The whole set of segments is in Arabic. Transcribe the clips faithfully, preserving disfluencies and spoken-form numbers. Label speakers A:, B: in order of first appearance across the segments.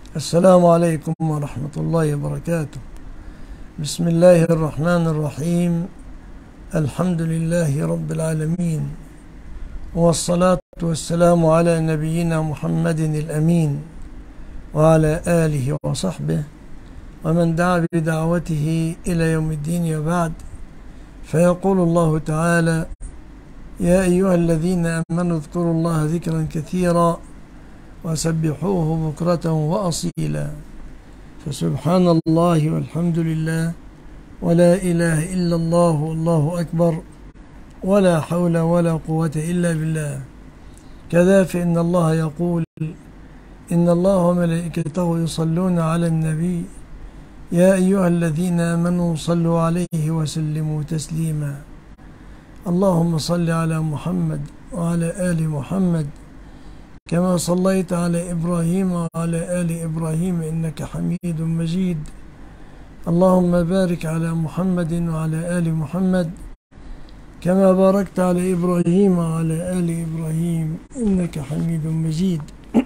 A: السلام عليكم ورحمة الله وبركاته. بسم الله الرحمن الرحيم. الحمد لله رب العالمين، والصلاة والسلام على نبينا محمد الأمين وعلى آله وصحبه ومن دعا بدعوته إلى يوم الدين. وبعد، فيقول الله تعالى: يا أيها الذين آمنوا اذكروا الله ذكرا كثيرا وسبحوه بكرة وأصيلا. فسبحان الله والحمد لله ولا إله إلا الله والله أكبر ولا حول ولا قوة إلا بالله. كذا فإن الله يقول: إن الله وملائكته يصلون على النبي يا أيها الذين آمنوا صلوا عليه وسلموا تسليما. اللهم صل على محمد وعلى آل محمد كما صليت على إبراهيم وعلى آل إبراهيم إنك حميد مجيد. اللهم بارك على محمد وعلى آل محمد كما باركت على إبراهيم وعلى آل إبراهيم إنك حميد مجيد.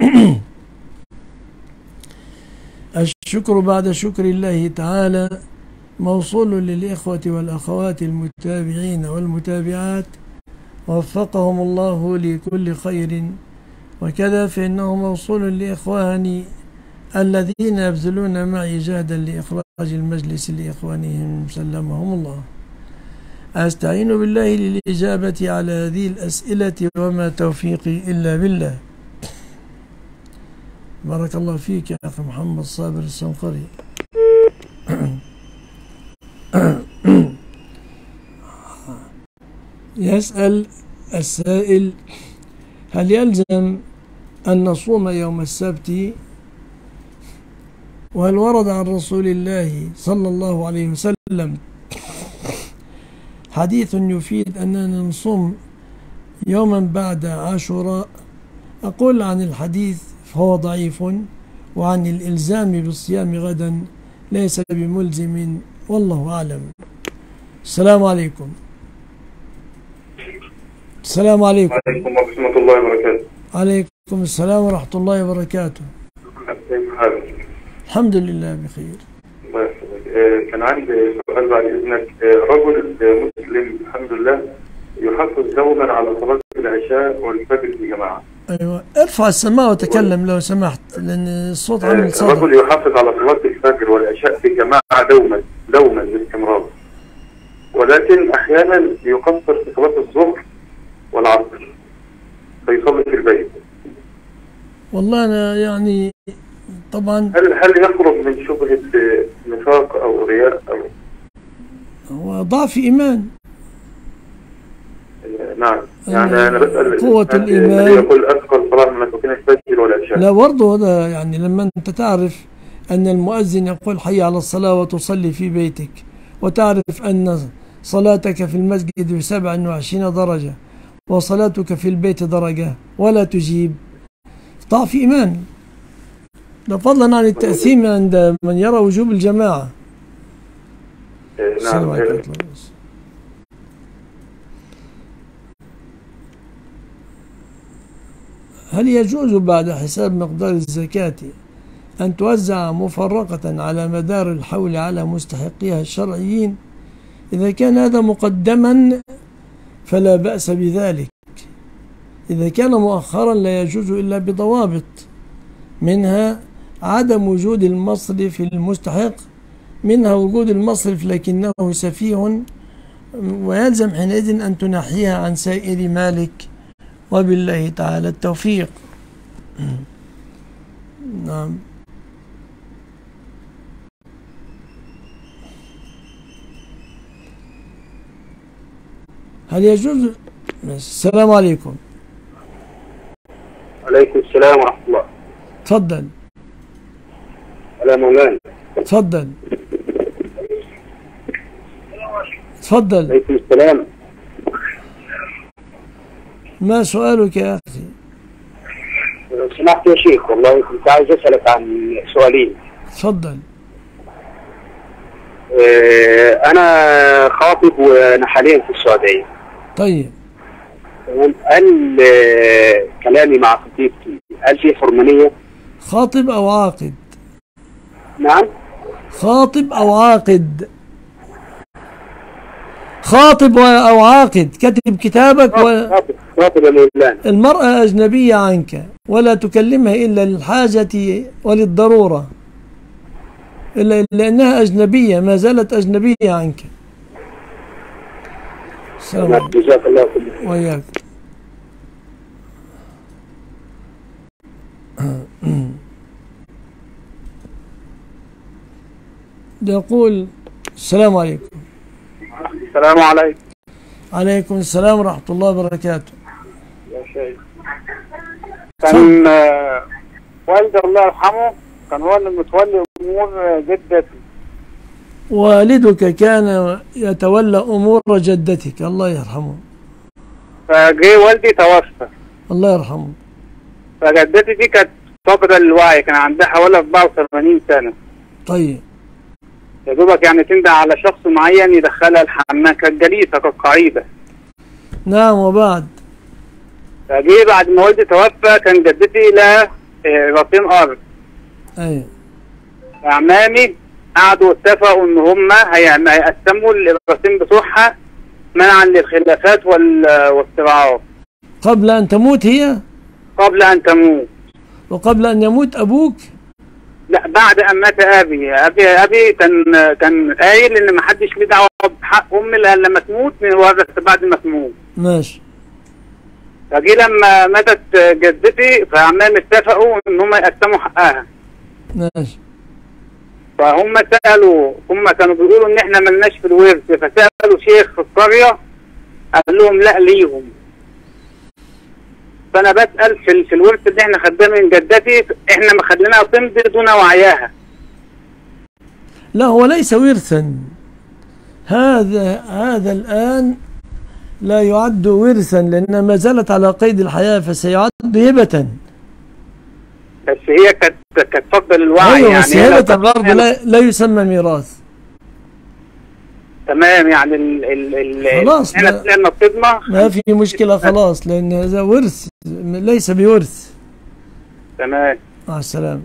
A: الشكر بعد شكر الله تعالى موصول للإخوة والأخوات المتابعين والمتابعات، وفقهم الله لكل خير. وكذا فإنه موصول لإخواني الذين يبذلون معي جهدا لإخراج المجلس لإخوانهم سلمهم الله. أستعين بالله للإجابة على هذه الأسئلة وما توفيقي إلا بالله. بارك الله فيك يا أخي محمد صابر السنقري. يسأل السائل: هل يلزم أن نصوم يوم السبت؟ وهل ورد عن رسول الله صلى الله عليه وسلم حديث يفيد أننا نصوم يوما بعد عاشوراء؟ أقول عن الحديث فهو ضعيف، وعن الإلزام بالصيام غدا ليس بملزم، والله أعلم. السلام عليكم. السلام عليكم.
B: وعليكم ورحمة الله وبركاته.
A: عليكم السلام ورحمة الله وبركاته. الحمد لله بخير.
B: الله يحفظك. كان عندي سؤال بعد إذنك. رجل مسلم الحمد لله يحافظ دوما على صلاة العشاء والفجر في جماعة.
A: أيوة، ارفع السماعة وتكلم لو سمحت لأن الصوت عامل صدى.
B: رجل يحافظ على صلاة الفجر والعشاء في جماعة دوما دوما باستمرار، ولكن أحيانا يقصر في صلاة الظهر والعصر فيصلي في البيت.
A: والله أنا يعني طبعا
B: هل هل يخرج من شبهة نفاق أو رياء أو
A: هو ضعف إيمان؟
B: نعم، يعني أنا بسأل
A: قوة الإيمان.
B: يقول أثقل صلاة من ركعتين الفجر والعشاء.
A: لا برضه هذا يعني لما أنت تعرف أن المؤذن يقول حي على الصلاة وتصلي في بيتك، وتعرف أن صلاتك في المسجد بسبع وعشرين درجة وصلاتك في البيت درجة ولا تجيب، ضعف إيمان. ده فضلا عن التأثيم عند من يرى وجوب الجماعة.
B: نعم.
A: هل يجوز بعد حساب مقدار الزكاة أن توزع مفرقة على مدار الحول على مستحقيها الشرعيين؟ إذا كان هذا مقدما فلا بأس بذلك. إذا كان مؤخرا لا يجوز إلا بضوابط، منها عدم وجود المصرف المستحق، منها وجود المصرف لكنه سفيه، ويلزم حينئذ أن تنحيها عن سائر مالك، وبالله تعالى التوفيق. نعم. هل يجوز؟ السلام عليكم.
C: عليكم السلام ورحمة الله.
A: تفضل.
C: هلا مولانا.
A: تفضل. تفضل.
C: عليكم السلام.
A: ما سؤالك يا أخي؟
C: لو سمحت يا شيخ، والله كنت عايز أسألك عن سؤالين.
A: تفضل.
C: اه أنا خاطب وأنا حاليا في السعودية.
A: طيب.
C: هل كلامي مع خطيبتي هل في حرمانية؟
A: خاطب أو عاقد؟
C: نعم.
A: خاطب أو عاقد؟ خاطب أو عاقد، كتب كتابك و...
C: خاطب خاطب يا مولانا.
A: المرأة أجنبية عنك ولا تكلمها إلا للحاجة وللضرورة، إلا لأنها أجنبية، ما زالت أجنبية عنك. السلام عليكم.
C: جزاك الله خير.
A: وإياك. يقول السلام عليكم.
C: السلام عليكم.
A: عليكم السلام ورحمة الله وبركاته.
C: يا شيخ، كان آه، والدي الله يرحمه كان هو اللي متولي امور جدتي.
A: والدك كان يتولى أمور جدتك، الله يرحمه.
C: فجه والدي توفى،
A: الله يرحمه.
C: فجدتي دي كانت فاقدة للوعي، كان عندها حوالي أربعة وثمانين سنة.
A: طيب.
C: يا دوبك يعني تندى على شخص معين يدخلها الحمام، كانت جليسة كقعيدة.
A: نعم، وبعد؟
C: فجه بعد ما والدي توفى كان جدتي لها رصين أرض.
A: أيوه.
C: أعمامي قعدوا اتفقوا إن هما هيقسموا الرصين بتوعها منعا للخلافات والصراعات.
A: قبل أن تموت هي؟
C: قبل أن تموت.
A: وقبل أن يموت أبوك؟
C: لا، بعد أن مات أبي. أبي أبي كان كان قايل إن ما حدش ليه دعوة بحق أمي إلا لما تموت، من ورث بعد ما تموت.
A: ماشي.
C: فجي لما ماتت جدتي فعمام اتفقوا إن هم يقسموا حقها.
A: ماشي.
C: فهم سألوا، هم كانوا بيقولوا إن إحنا ملناش في الورث، فسألوا شيخ في القرية قال لهم لا ليهم. فأنا بسأل في, في الورث اللي إحنا خدناه من جدتي، إحنا ما خدناها تمضي دون وعيها.
A: لا، هو ليس ورثا، هذا هذا الآن لا يعد ورثا لأنها ما زالت على قيد الحياة، فسيعد هبة.
C: بس هي كانت كانت فاقدة للوعي.
A: أيوة،
C: يعني
A: بس هبة برضه لا, لا يسمى ميراث.
C: تمام. يعني ال ال ال
A: خلاص،
C: احنا طلعنا الصدمة،
A: ما في مشكلة خلاص، لأن هذا ورث ليس بورث.
C: تمام.
A: مع السلامة.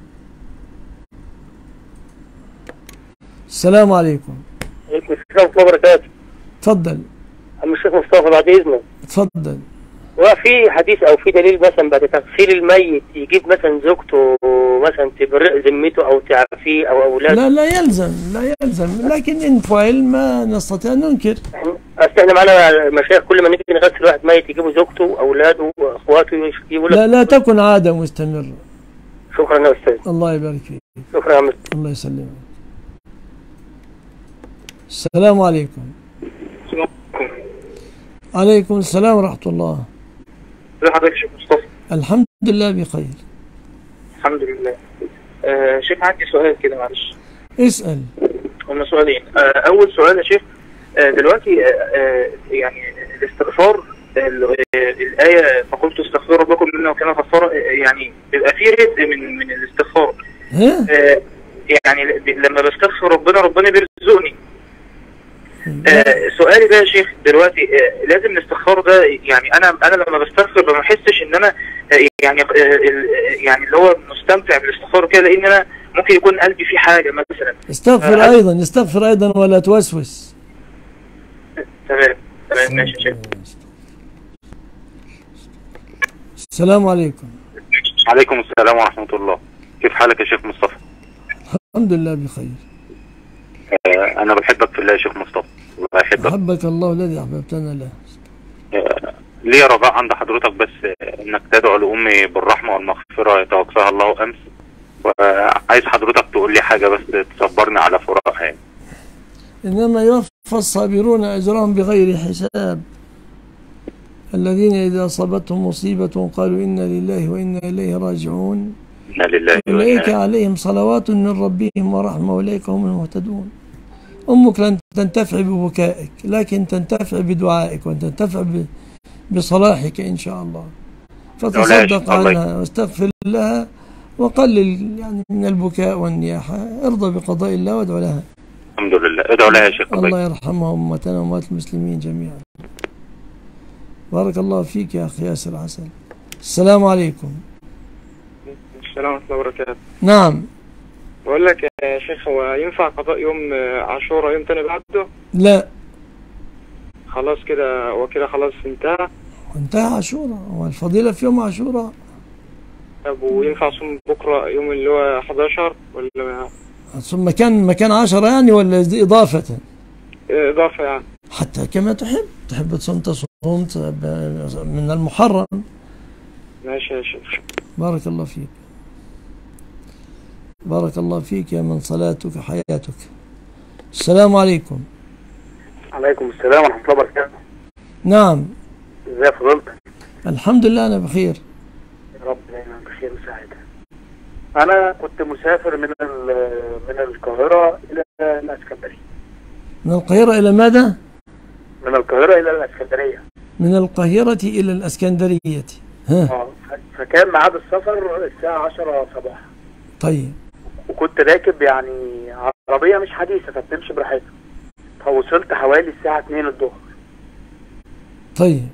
A: السلام عليكم.
C: وعليكم السلام ورحمة الله وبركاته.
A: تفضل.
C: عم الشيخ مصطفى بعد إذنك.
A: تفضل.
C: وفي حديث أو في دليل مثلا بعد تغسيل الميت يجيب مثلا زوجته مثلا تبرئ ذمته أو تعفيه أو أولاده؟
A: لا لا يلزم، لا يلزم، لكن إن فعل ما نستطيع أن ننكر.
C: أصل احنا معانا مشايخ كل ما نيجي نغسل واحد ميت يجيبوا زوجته أولاده وأخواته يجيبوا.
A: لا لا تكن عادة مستمرة.
C: شكرا يا أستاذ.
A: الله يبارك فيك.
C: شكرا يا عم.
A: الله يسلمك. السلام عليكم. عليكم السلام ورحمة الله.
C: ازي حضرتك يا شيخ مصطفى؟
A: الحمد لله بخير.
C: الحمد لله. آه شيخ عندي سؤال كده معلش.
A: اسأل.
C: هما سؤالين. آه أول سؤال يا شيخ، آه دلوقتي آه آه يعني الاستغفار، الآية فقلت استغفروا ربكم إنه كان غفارا، يعني بيبقى فيه رزق من من الاستغفار. آه يعني لما بستغفر ربنا ربنا بيرزقني. آه سؤالي بقى يا شيخ دلوقتي، آه لازم الاستغفار ده، يعني انا انا لما بستغفر ما بحسش ان انا آه يعني آه يعني اللي هو مستمتع بالاستغفار كده، لان انا ممكن يكون قلبي فيه حاجه مثلا.
A: استغفر آه ايضا، استغفر ايضا ولا توسوس.
C: تمام تمام ماشي يا شيخ.
A: السلام عليكم.
B: عليكم السلام ورحمة الله. كيف حالك يا شيخ مصطفى؟
A: الحمد لله بخير.
B: آه أنا بحبك في الله يا شيخ مصطفى. الله يحبك.
A: أحبك الله الذي أحببتنا له.
B: آه لي رجاء عند حضرتك بس، آه إنك تدعو لأمي بالرحمة والمغفرة، توفاها الله أمس، وعايز حضرتك تقول لي حاجة بس تصبرني على فراقها يعني.
A: إنما يوفى الصابرون أجرهم بغير حساب، الذين إذا أصابتهم مصيبة قالوا إنا لله وإنا إليه راجعون،
B: إنا لله
A: أولئك عليهم صلوات من ربهم ورحمة أولئك هم المهتدون. أمك لن تنتفع ببكائك، لكن تنتفع بدعائك وتنتفع بصلاحك إن شاء الله. فتصدق عنها واستغفر لها وقلل يعني من البكاء والنياحة، ارضى بقضاء الله وادعو لها.
B: الحمد لله. ادعو لها يا شيخ.
A: الله يرحمها أمتنا وأموات المسلمين جميعا. بارك الله فيك يا أخي ياسر عسل. السلام عليكم.
C: السلام ورحمة الله وبركاته.
A: نعم.
D: بقول لك يا شيخ، هو ينفع قضاء يوم عاشوراء يوم تاني بعده؟
A: لا،
D: خلاص كده هو كده خلاص انتهى.
A: انتهى عاشوراء، هو الفضيلة في يوم عاشوراء.
D: طب وينفع اصوم بكره يوم اللي هو حداشر ولا
A: ثم مكان مكان عشرة يعني، ولا إضافة؟
D: اضافه يعني.
A: حتى كما تحب تحب تصوم تصوم من المحرم.
D: ماشي يا شيخ.
A: بارك الله فيك، بارك الله فيك يا من صلاتك حياتك. السلام عليكم.
E: عليكم السلام ورحمة الله وبركاته.
A: نعم.
E: ازي فضيلتك؟
A: الحمد لله أنا بخير.
E: يا رب دايما بخير وسعادة. أنا كنت مسافر من من القاهرة إلى الإسكندرية.
A: من القاهرة إلى ماذا؟
E: من القاهرة إلى الإسكندرية.
A: من القاهرة إلى الإسكندرية. ها.
E: اه فكان ميعاد السفر الساعة عشرة صباحا.
A: طيب.
E: وكنت راكب يعني عربية مش حديثة فبتمشي براحتها. فوصلت حوالي الساعة اتنين الظهر.
A: طيب.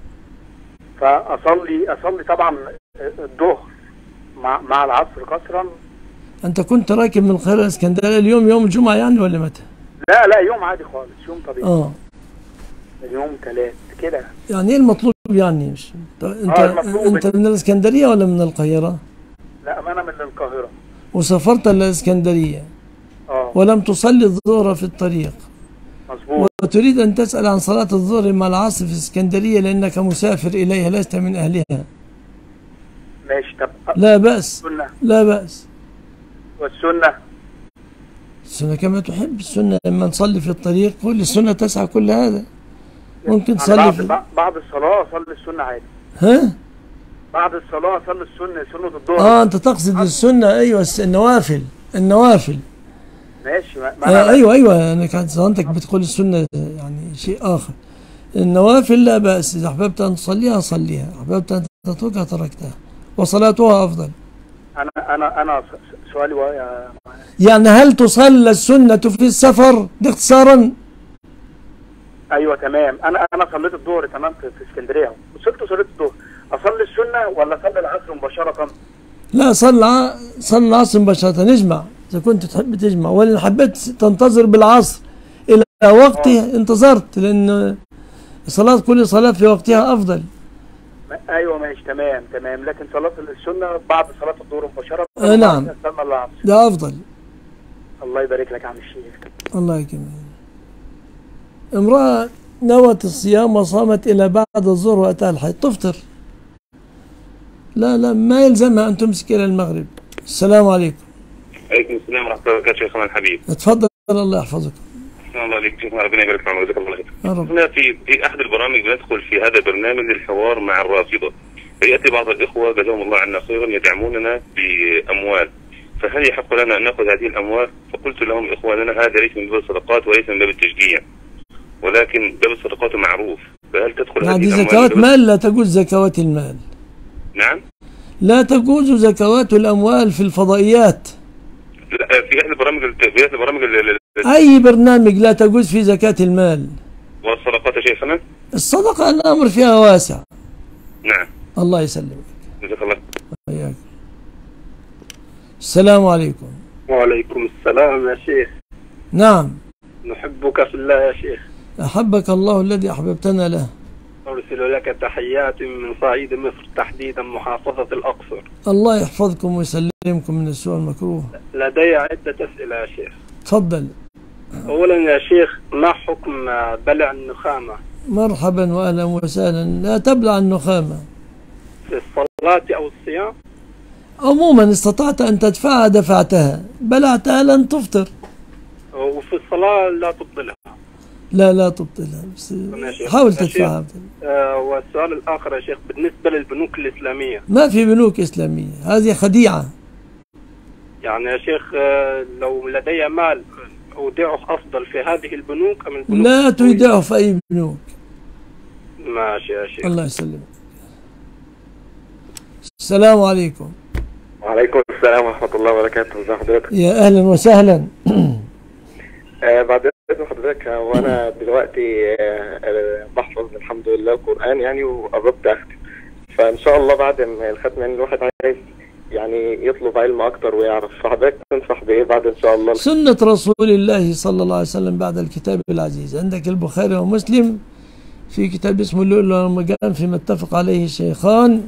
E: فأصلي أصلي طبعا الظهر مع مع العصر قصرا.
A: أنت كنت راكب من القاهرة الإسكندرية اليوم يوم الجمعة يعني ولا متى؟
E: لا لا يوم عادي خالص، يوم طبيعي.
A: اه
E: يوم ثلاث كده.
A: يعني ايه المطلوب يعني؟ مش انت
E: آه المطلوب
A: انت من الإسكندرية ولا من القاهرة؟
E: لا أنا من القاهرة.
A: وسافرت للإسكندرية.
E: اه
A: ولم تصلي الظهر في الطريق.
E: مظبوط.
A: وتريد أن تسأل عن صلاة الظهر مع العصر في الإسكندرية لأنك مسافر إليها لست من أهلها.
E: ماشي. طب
A: لا بأس.
E: السنة.
A: لا بأس.
E: والسنة؟
A: السنة كما تحب. السنة لما نصلي في الطريق كل السنة تسعى كل هذا. ممكن تصلي
E: بعد
A: في
E: بعد الصلاة أصلي السنة عادي.
A: ها؟
E: بعد الصلاة أصلي السنة سنة الظهر.
A: اه أنت تقصد السنة. أيوة النوافل. النوافل.
E: ماشي. ما ما
A: آه أيوة أيوة أنا كانت ظننتك بتقول السنة يعني شيء آخر. النوافل لا بأس، إذا أحببت أن تصليها صليها، أحببت أن تتركها تركتها، وصلاتها أفضل.
E: أنا أنا أنا سؤالي يا
A: يعني هل تصلى السنة في السفر؟ ده اختصارا.
E: أيوه تمام. أنا أنا صليت الظهر تمام في, في اسكندرية، وصلت وصليت الظهر، أصلي السنة ولا أصلي العصر مباشرة؟
A: لا صلى صلى العصر مباشرة. نجمع إذا كنت تحب تجمع، ولا حبيت تنتظر بالعصر إلى وقته انتظرت، لأن صلاة كل صلاة في وقتها أفضل.
E: أيوه ماشي تمام تمام. لكن صلاة السنة بعد صلاة الظهر مباشرة.
A: آه نعم. ده أفضل.
E: الله يبارك لك يا عم الشيخ.
A: الله يكرمك. امرأة نوت الصيام وصامت إلى بعد الظهر وأتاها الحيض تفطر. لا لا ما يلزمها أن تمسك إلى المغرب. السلام عليكم.
B: عليكم السلام ورحمة الله وبركاته شيخنا الحبيب.
A: اتفضل الله يحفظك.
B: الله عليك شيخنا، ربنا يبارك في عمرك، جزاك الله خير.
A: رب.
B: هنا في في أحد البرامج بندخل في هذا البرنامج الحوار مع الرافضة، فيأتي بعض الإخوة جزاهم الله عنا خيرا يدعموننا بأموال، فهل يحق لنا أن نأخذ هذه الأموال؟ فقلت لهم إخواننا هذا ليس من باب الصدقات وليس من باب التشجيع، ولكن باب الصدقات معروف، فهل تدخل هذه الأموال؟
A: هذه زكوات مال، لا تجوز زكوات المال.
B: نعم؟
A: لا تجوز زكوات الأموال في الفضائيات.
B: لا في أحد البرامج في أحد البرامج
A: أي برنامج لا تجوز فيه زكاة المال.
B: والصدقات يا شيخنا؟
A: الصدقة الأمر فيها واسع.
B: نعم.
A: الله يسلمك.
B: جزاك الله.
A: وإياك. السلام عليكم.
E: وعليكم السلام يا شيخ.
A: نعم.
E: نحبك في الله يا شيخ.
A: أحبك الله الذي أحببتنا له.
E: أرسل لك تحيات من صعيد مصر، تحديدا محافظة الأقصر.
A: الله يحفظكم ويسلمكم من السوء المكروه.
E: لدي عدة أسئلة يا شيخ.
A: تفضل.
E: أولا يا شيخ، ما حكم بلع النخامة؟
A: مرحبا وأهلا وسهلا. لا تبلع النخامة
E: في الصلاة أو الصيام؟
A: عموما استطعت أن تدفعها دفعتها، بلعتها لن تفطر.
E: وفي الصلاة لا تبطلها؟
A: لا لا تبطلها، بس حاول تدفعها.
E: آه والسؤال الآخر يا شيخ، بالنسبة للبنوك الإسلامية.
A: ما في بنوك إسلامية، هذه خديعة.
E: يعني يا شيخ آه لو لدي مال أودعه أفضل في هذه البنوك أم البنوك؟
A: لا تودعه في أي بنوك.
E: ماشي يا شيخ.
A: الله يسلمك. السلام عليكم.
F: وعليكم السلام ورحمة الله وبركاته. ازي حضرتك؟
A: يا أهلا وسهلا.
F: آه بعد إذن حضرتك، وأنا دلوقتي آه بحفظ الحمد لله القرآن يعني، وقربت أختم، فإن شاء الله بعد ما الختم يعني الواحد عايز يعني يطلب علم اكتر ويعرف، فحضرتك تنصح بايه بعد ان شاء الله؟
A: سنة رسول الله صلى الله عليه وسلم بعد الكتاب العزيز. عندك البخاري ومسلم في كتاب اسمه اللؤلؤ والمرجان فيما اتفق عليه الشيخان.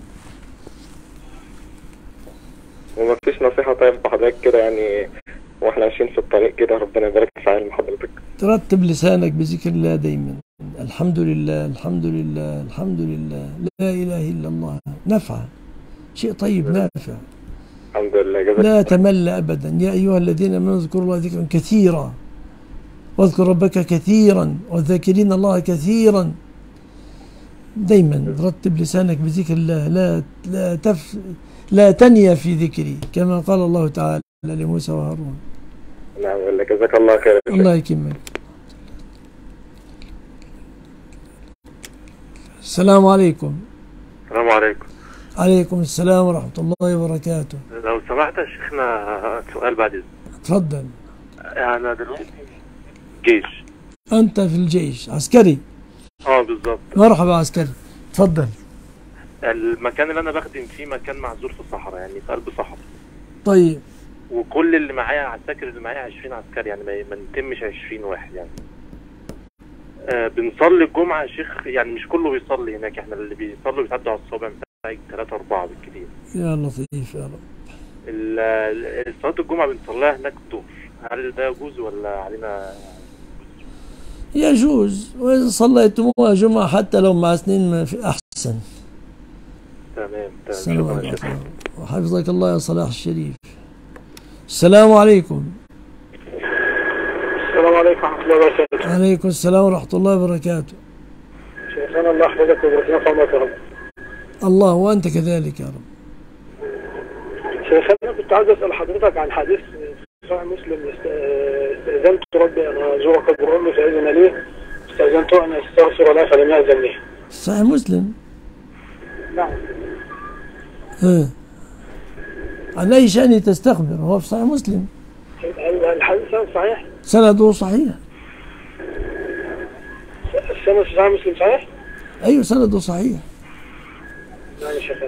F: وما فيش نصيحة طيب حضرتك كده يعني واحنا ماشيين في الطريق كده، ربنا يبارك في علم حضرتك.
A: ترتب لسانك بذكر الله دايما، الحمد لله الحمد لله الحمد لله لا اله الا الله، نفعه شيء طيب نافع.
F: الحمد لله جزاك
A: لا تمل ابدا. يا ايها الذين امنوا اذكروا الله ذكرا كثيرا واذكر ربك كثيرا والذاكرين الله كثيرا. دايما رتب لسانك بذكر الله، لا لا تف لا تنيا في ذكري كما قال الله تعالى لموسى وهارون.
F: نعم والله جزاك الله خير.
A: الله يكرمك. السلام عليكم.
G: السلام عليكم.
A: عليكم السلام ورحمة الله وبركاته.
G: لو سمحت يا شيخنا سؤال بعد إذنك.
A: تفضل.
G: أنا دلوقتي جيش.
A: أنت في الجيش عسكري؟
G: اه بالظبط.
A: مرحبا عسكري، تفضل.
G: المكان اللي أنا بخدم فيه مكان معزول في الصحراء، يعني في قلب صحراء.
A: طيب.
G: وكل اللي معايا عساكر اللي معايا عشرين عسكري، يعني ما نتمش عشرين واحد يعني. آه بنصلي الجمعة يا شيخ، يعني مش كله بيصلي هناك، احنا اللي بيصلوا بيتعدوا على الصوابع بتاعي ثلاثة أربعة بالكتير.
A: يا لطيف يا رب.
G: صلاة الجمعة بنصليها هناك الظهر، هل ده يجوز ولا علينا؟
A: يجوز، وإذا صليتموها جمعة حتى لو مع اثنين في أحسن.
G: تمام تمام.
A: شكرا وحفظك الله يا صلاح الشريف. السلام عليكم.
E: السلام عليكم ورحمة الله وبركاته.
A: عليكم السلام ورحمة الله وبركاته.
E: شيخنا الله يحفظك ويبارك في عمرك يا رب.
A: الله وأنت كذلك يا رب.
E: شيخنا كنت عايز أسأل حضرتك عن حديث صحيح مسلم، استأذنت ربي أن أزور قبر أمي فأذن لي، استأذنت أن أستغفر له فلم يأذن لي.
A: صحيح مسلم؟
E: نعم.
A: ها. عن أي شأن تستخبر؟ هو في صحيح مسلم.
E: الحديث صحيح؟
A: سنده صحيح.
E: السند في صحيح مسلم صحيح؟
A: أيوه سنده صحيح.
E: نعم شيخنا.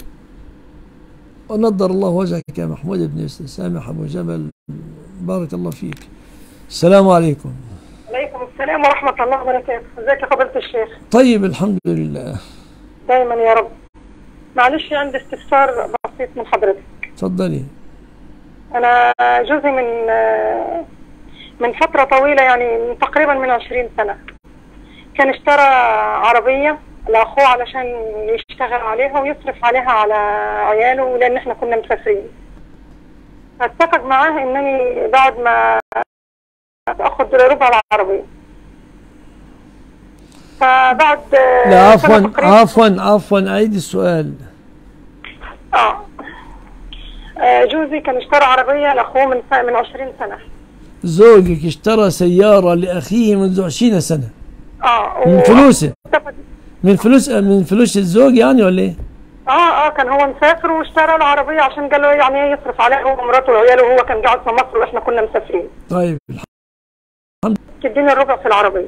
A: ونضر الله وجهك يا محمود بن سامح أبو جبل، بارك الله فيك. السلام عليكم.
H: عليكم السلام ورحمة الله وبركاته. ازيك يا فضيلة الشيخ؟
A: طيب الحمد لله.
H: دايما يا رب. معلش عندي استفسار بسيط من حضرتك.
A: تفضلي.
H: أنا جوزي من من فترة طويلة، يعني من تقريبا من عشرين سنة، كان اشترى عربية لأخوه علشان يشتغل عليها ويصرف عليها على عياله، لأن احنا كنا مسافرين. اتفق معاه إنني بعد ما أخذ ربع العربية، فبعد
A: لا عفوا عفوا عفوا أعيد السؤال.
H: اه جوزي كان اشترى عربية لأخوه من من عشرين سنة.
A: زوجك اشترى سيارة لأخيه منذ عشرين سنة.
H: اه
A: من فلوسه؟ من فلوس من فلوس الزوج يعني ولا ايه؟
H: اه اه كان هو مسافر واشترى العربية عشان قال له يعني يصرف عليها هو ومراته وعياله، وهو كان قاعد في مصر واحنا كنا مسافرين.
A: طيب الحمد
H: تديني الربع في العربية.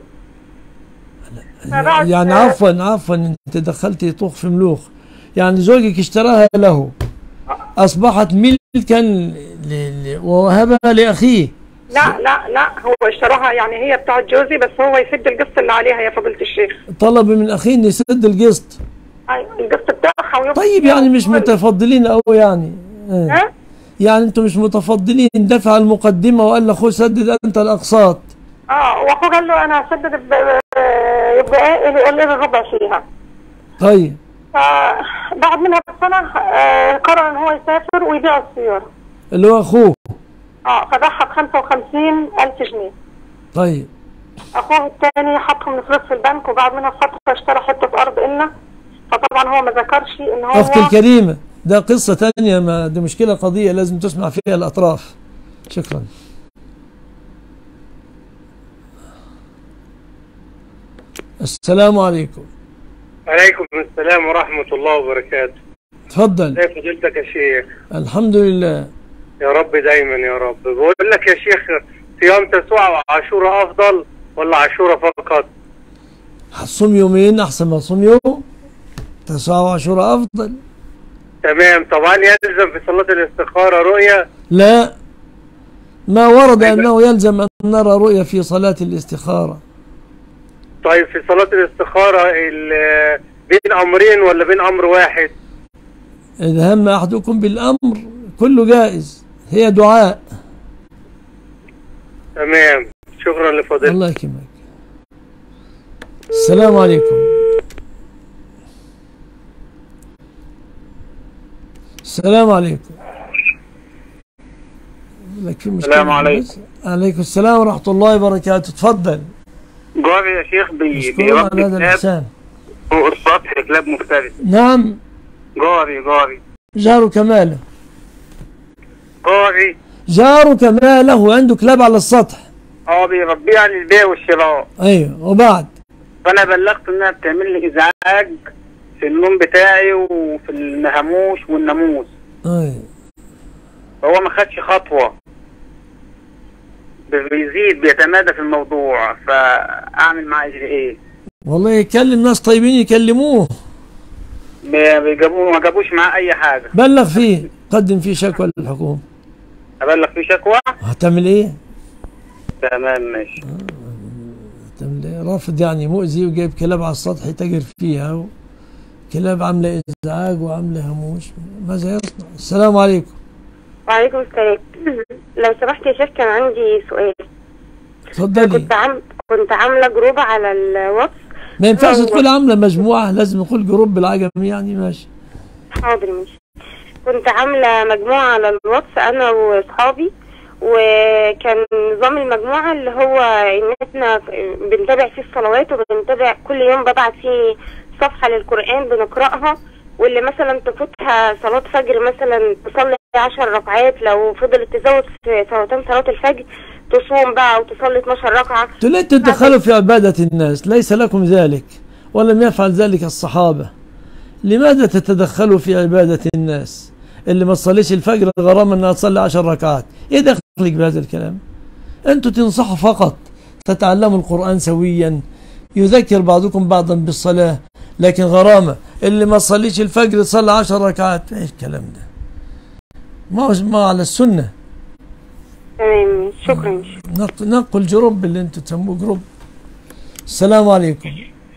A: يعني عفوا عفوا انت دخلتي طوخ في ملوخ. يعني زوجك اشتراها له، اصبحت ملكا ووهبها لاخيه.
H: لا لا لا هو اشتراها، يعني هي بتاعت جوزي بس هو يسد القسط اللي عليها يا فضيلة الشيخ.
A: طلب من اخيه ان يسد القسط.
H: ايوه القسط بتاعها ويبقى.
A: طيب يعني مش متفضلين او يعني
H: ها؟
A: يعني انتم مش متفضلين، دفع المقدمه وقال لاخوه سدد انت الاقساط.
H: اه واخوه قال له انا هسدد يبقى ايه اللي يقول لي الربع فيها.
A: طيب.
H: فبعد منها بسنه آه قرر ان هو يسافر ويبيع السياره.
A: اللي هو اخوه.
H: اه فضحى ب خمسة وخمسين ألف جنيه.
A: طيب.
H: اخوه الثاني حطهم الفلوس في البنك، وبعد منها بفتره اشترى حته ارض إلنا، فطبعا هو ما ذكرش ان هو.
A: اختي الكريمه ده قصه ثانيه، ما دي مشكله قضيه لازم تسمع فيها الاطراف. شكرا. السلام عليكم.
I: وعليكم السلام ورحمة الله وبركاته.
A: تفضل.
I: ازي فضيلتك يا شيخ؟
A: الحمد لله.
I: يا رب دايما يا رب. بقول لك يا شيخ، صيام تسوع وعاشوراء أفضل ولا عاشوراء فقط؟
A: هتصوم يومين أحسن ما تصوم يوم. تسوع وعاشوراء أفضل.
I: تمام. طبعا يلزم في صلاة الاستخارة رؤية؟
A: لا، ما ورد أنه يلزم أن نرى رؤية في صلاة الاستخارة.
I: طيب في صلاة الاستخارة ال- بين أمرين ولا بين أمر واحد؟
A: إذا هم أحدكم بالأمر كله جائز، هي دعاء.
I: تمام، شكرا لفضيلتك.
A: الله يكرمك. السلام عليكم. السلام عليكم. لك في مشكلة.
I: السلام عليكم.
A: عليكم السلام ورحمة الله وبركاته. تفضل.
I: جاري يا شيخ بي
A: مشكور على هذا الإحسان.
I: فوق السطح كلاب مفترس.
A: نعم.
I: جاري جاري
A: جارك ماله؟
I: جاري
A: جارك ماله عنده كلاب على السطح؟
I: اه بيربيها للبيع والشراء.
A: ايوه، وبعد؟
I: فانا بلغت انها بتعمل لي ازعاج في النوم بتاعي وفي النهاموش والناموس.
A: ايوه.
I: هو ما خدش خطوه، بيزيد بيتمادى في الموضوع، فاعمل معاه ايه؟
A: والله يكلم ناس طيبين يكلموه.
I: ما بيجابوه ما جابوش معاه اي حاجه.
A: بلغ فيه، قدم فيه شكوى للحكومة.
I: ابلغ فيه شكوى؟
A: هتعمل ايه؟
I: تمام ماشي.
A: هتعمل ايه؟ رافض يعني مؤذي وجايب كلاب على السطح يتاجر فيها، كلاب عامله ازعاج وعامله هموش، ماذا يصنع؟ السلام عليكم.
J: وعليكم السلام. لو سمحت يا شيخ كان عندي سؤال.
A: اتفضلي.
J: كنت عم كنت عامله جروب على الواتس.
A: ما ينفعش تقول عامله مجموعه، لازم نقول جروب بالعجم يعني. ماشي.
J: حاضر ماشي. كنت عامله مجموعه على الواتس انا واصحابي، وكان نظام المجموعه اللي هو ان احنا بنتابع فيه الصلوات، وبنتابع كل يوم ببعت فيه صفحه للقران بنقراها، واللي مثلا تفوتها صلاه فجر مثلا تصلي عشر ركعات، لو فضلت تزود في صلاتين صلاه الفجر تصوم بقى وتصلي اتناشر ركعه.
A: لا تتدخلوا في عبادة الناس، ليس لكم ذلك ولم يفعل ذلك الصحابة. لماذا تتدخلوا في عبادة الناس؟ اللي ما تصليش الفجر غرامة انها تصلي عشر ركعات، ايه دخلك بهذا الكلام؟ انتوا تنصحوا فقط، تتعلموا القرآن سويا، يذكر بعضكم بعضا بالصلاة، لكن غرامة اللي ما تصليش الفجر تصلي عشر ركعات، ايش الكلام ده؟ ما هو ما على السنة.
J: تمام شكرا.
A: نقل جروب اللي انتوا تسموه جروب. السلام عليكم.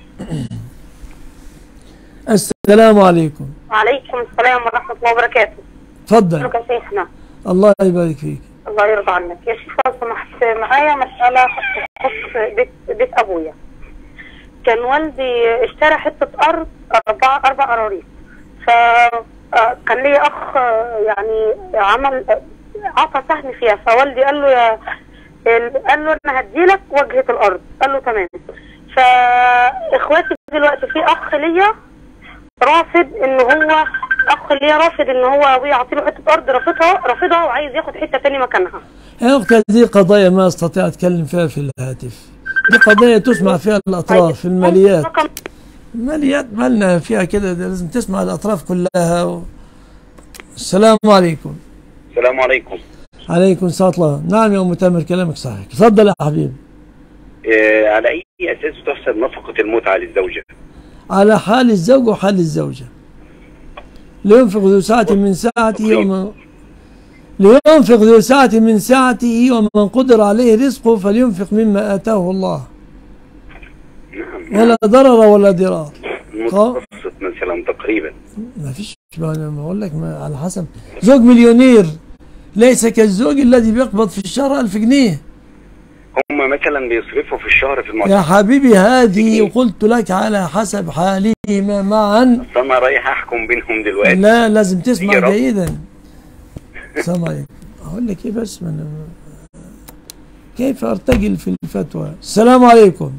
A: السلام عليكم.
J: وعليكم السلام ورحمه الله وبركاته.
A: تفضل.
J: شكرا شيخنا.
A: الله يبارك فيك.
J: الله يرضى عنك يا شيخ. لو سمحت معايا مساله تخص بيت بيت ابويا. كان والدي اشترى حته ارض اربع اربع اراضي، فكان لي اخ يعني عمل عطى سهم فيها، فوالدي قال له يا قال له انا هديلك وجهه الارض، قال له تمام. فاخواتي دلوقتي في اخ ليا رافض ان هو اخ ليا رافض ان هو ابويا يعطي له حته ارض، رافضها رافضها وعايز ياخد حته ثانيه مكانها.
A: يا اختي دي قضايا ما استطيع اتكلم فيها في الهاتف، دي قضايا تسمع فيها الاطراف، الماليات. الماليات مالنا فيها كده، لازم تسمع الاطراف كلها. و... السلام عليكم.
K: السلام عليكم.
A: عليكم السلام الله. نعم يا ام تامر كلامك صحيح. تفضل يا حبيبي.
K: إيه على اي اساس تحسب نفقه المتعه للزوجه؟
A: على حال الزوج وحال الزوجه. لينفق ذو سعة من سعته ومن لينفق ذو سعة من سعته ومن قدر عليه رزقه فلينفق مما آتاه الله.
K: نعم.
A: ولا ضرر ولا ضرار.
K: متوسط مثلا تقريبا.
A: ما فيش، ما بقول لك ما على حسب. زوج مليونير ليس كالزوج الذي بيقبض في الشهر ألف جنيه.
K: هم مثلا بيصرفوا في الشهر في المعتمد.
A: يا حبيبي هذه وقلت لك على حسب حالهما معا.
K: انا رايح احكم بينهم دلوقتي.
A: لا لازم تسمع جيدا. السلام عليكم. اقول لك ايه بس من كيف ارتجل في الفتوى. السلام عليكم.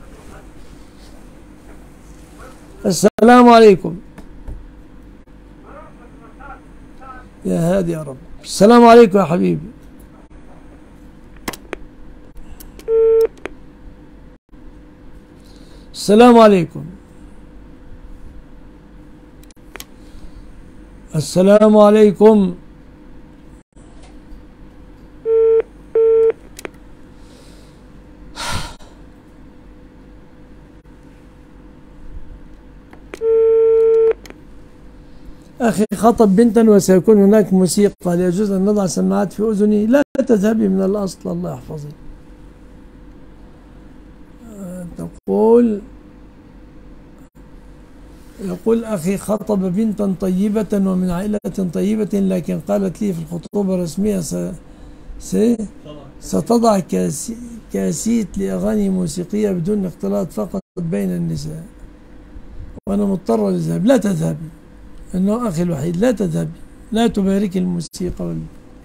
A: السلام عليكم. يا هادي يا رب. السلام عليكم يا حبيبي. السلام عليكم. السلام عليكم. أخي خطب بنتا وسيكون هناك موسيقى، هل يجوز أن نضع سماعات في أذني؟ لا تذهبي من الأصل، الله يحفظك. تقول يقول أخي خطب بنتا طيبة ومن عائلة طيبة، لكن قالت لي في الخطوبة الرسمية س... س... ستضع كاسي... كاسيت لأغاني موسيقية بدون اختلاط فقط بين النساء، وأنا مضطرة للذهاب. لا تذهبي، إنه أخي الوحيد، لا تذهبي، لا تباركي الموسيقى وال...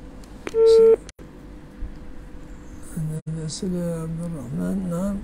A: الأسئلة يا عبد الرحمن. نعم.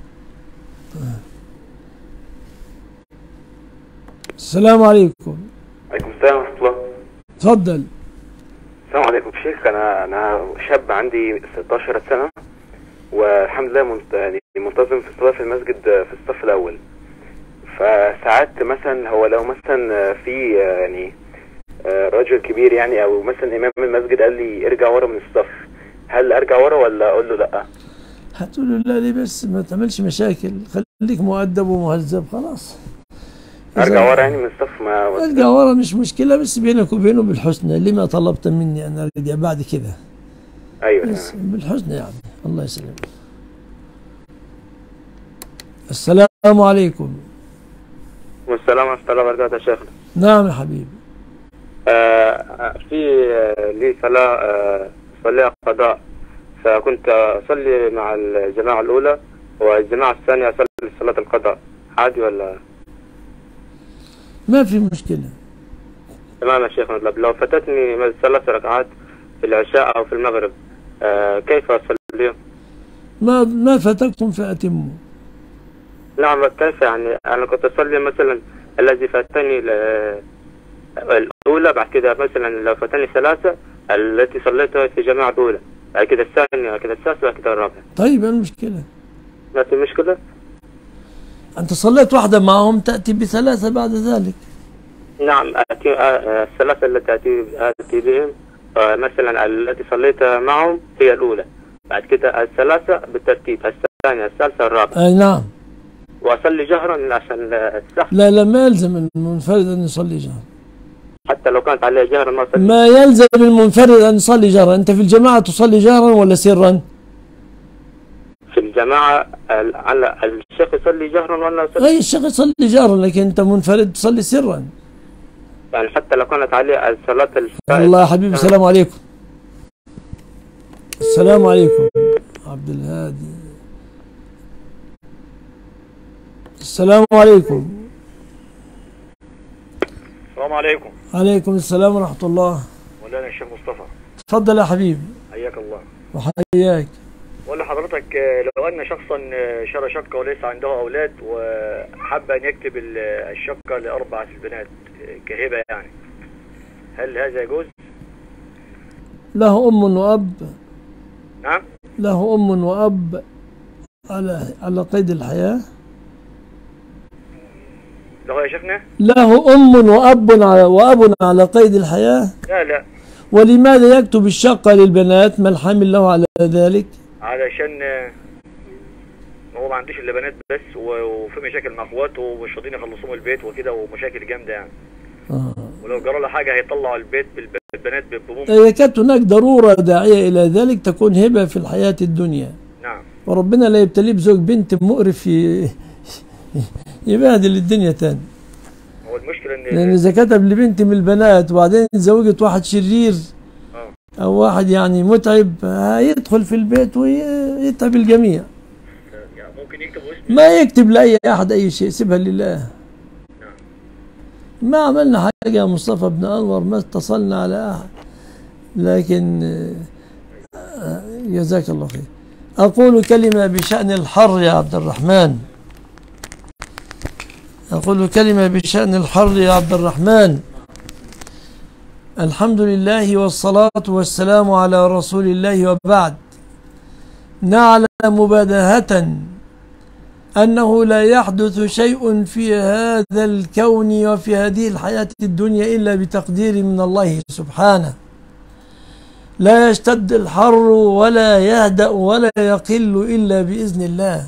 A: السلام عليكم.
L: عليكم السلام ورحمة الله.
A: تفضل.
L: السلام عليكم شيخ. أنا أنا شاب عندي ستة عشر سنة، والحمد لله منت... يعني منتظم في الصلاة في المسجد في الصف الأول. فساعات مثلا هو لو مثلا في يعني رجل كبير يعني أو مثلا إمام المسجد قال لي ارجع ورا من الصف، هل أرجع ورا ولا أقول له لأ؟
A: هتقول له لا ليه بس، ما تعملش مشاكل، خليك مؤدب ومهذب خلاص.
L: ارجع ورا يعني من الصف؟ ما
A: ارجع ورا مش مشكله، بس بينك وبينه بالحسنى، لما طلبت مني ان ارجع بعد كده؟
L: ايوه
A: بس بالحسنى يعني. الله يسلمك. السلام عليكم.
F: والسلام ورحمه الله وبركاته يا شيخنا.
A: نعم يا حبيبي.
F: آه في آه لي صلاه آه صلاه قضاء، فكنت اصلي مع الجماعه الاولى والجماعه الثانيه اصلي صلاه القضاء، عادي ولا؟
A: ما في مشكلة.
F: تمام يا شيخنا. لو فاتتني ثلاث ركعات في العشاء أو في المغرب آه كيف أصليهم؟
A: ما ما فاتكم فأتموا.
F: نعم كيف يعني؟ أنا كنت أصلي مثلا الذي فاتني الأولى، بعد كده مثلا لو فاتني ثلاثة التي صليتها في جماعة الأولى، بعد كده الثانية، بعد كده الثالثة، بعد كده الرابعة.
A: طيب إيه المشكلة؟
F: ما في مشكلة؟
A: أنت صليت واحدة معهم، تأتي بثلاثة بعد ذلك.
F: نعم أتي الثلاثة التي أتي أتي بهم مثلا التي صليتها معهم هي الأولى، بعد كده الثلاثة بالترتيب، الثانية الثالثة الرابعة.
A: أي نعم.
F: وأصلي جهرا عشان السهل.
A: لا لا ما يلزم المنفرد أن يصلي جهرا.
F: حتى لو كانت عليه جهرا ما أصلي.
A: ما يلزم المنفرد أن يصلي جهرا. أنت في الجماعة تصلي جهرا ولا سرا؟
F: في الجماعة على الشيخ يصلي جهرا ولا يصلي؟
A: أي الشيخ يصلي جهرا، لكن أنت منفرد تصلي سرا.
F: يعني حتى لو كانت عليه الصلاة الفائتة.
A: الله يا حبيبي. السلام عليكم. السلام عليكم عبد الهادي. السلام عليكم.
M: السلام عليكم.
A: عليكم السلام ورحمة الله.
M: مولانا الشيخ مصطفى.
A: تفضل يا حبيبي.
M: حياك الله.
A: وحياك.
M: بقول لحضرتك لو أن شخصا شرى شقة وليس عنده أولاد وحب أن يكتب الشقة لأربعة البنات كهبة يعني، هل هذا يجوز؟
A: له أم وأب.
M: نعم؟
A: له أم وأب على على قيد الحياة.
M: له يا شيخنا؟
A: له أم وأب على وأب على قيد الحياة؟
M: لا لا.
A: ولماذا يكتب الشقة للبنات؟ ما الحامل له على ذلك؟
M: علشان هو ما عندوش الا بنات بس، وفي مشاكل مع اخواته ومش راضيين يخلصوهم البيت وكده، ومشاكل جامده يعني.
A: آه.
M: ولو جرى له حاجه هيطلعوا البيت بالبنات بابوهم.
A: إذا كانت هناك ضرورة داعية إلى ذلك تكون هبة في الحياة الدنيا.
M: نعم.
A: وربنا لا يبتليه بزوج بنت مقرف يبهدل الدنيا تاني.
M: هو المشكلة إن
A: لأن إذا كتب لبنت من البنات وبعدين زوجت واحد شرير
M: أوه.
A: أو واحد يعني متعب، هيدخل في البيت ويتعب الجميع.
M: يعني ممكن يكتب اسمه.
A: ما يكتب لأي أحد أي شيء، سيبها لله. ما عملنا حاجة يا مصطفى بن أنور، ما اتصلنا على أحد، لكن جزاك الله خير. أقول كلمة بشأن الحر يا عبد الرحمن. أقول كلمة بشأن الحر يا عبد الرحمن. الحمد لله والصلاة والسلام على رسول الله، وبعد. نعلم بداهة أنه لا يحدث شيء في هذا الكون وفي هذه الحياة الدنيا إلا بتقدير من الله سبحانه. لا يشتد الحر ولا يهدأ ولا يقل إلا بإذن الله.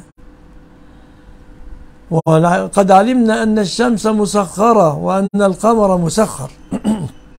A: وقد علمنا أن الشمس مسخرة وأن القمر مسخر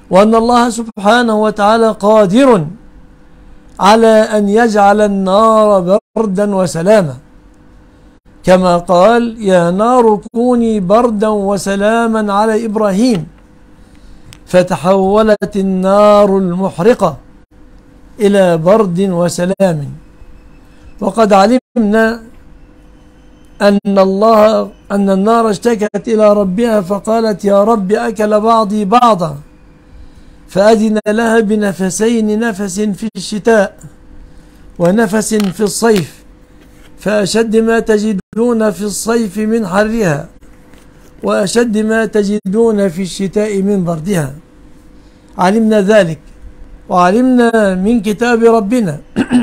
A: وأن الله سبحانه وتعالى قادر على أن يجعل النار بردا وسلاما، كما قال يا نار كوني بردا وسلاما على إبراهيم، فتحولت النار المحرقة إلى برد وسلام. وقد علمنا أن الله أن النار اشتكت إلى ربها فقالت يا رب أكل بعضي بعضا، فأذن لها بنفسين، نفس في الشتاء ونفس في الصيف، فأشد ما تجدون في الصيف من حرها وأشد ما تجدون في الشتاء من بردها. علمنا ذلك، وعلمنا من كتاب ربنا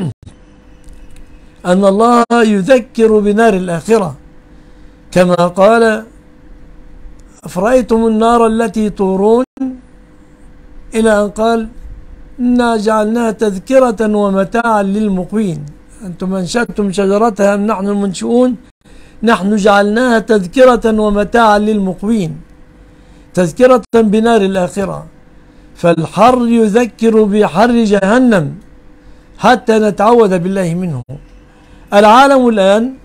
A: أن الله يذكر بنار الآخرة، كما قال أفرأيتم النار التي تورون، إلى أن قال إنا جعلناها تذكرة ومتاعا للمقوين، أنتم أنشأتم شجرتها أم نحن المنشؤون، نحن جعلناها تذكرة ومتاعا للمقوين، تذكرة بنار الآخرة. فالحر يذكر بحر جهنم حتى نتعوذ بالله منه. العالم الآن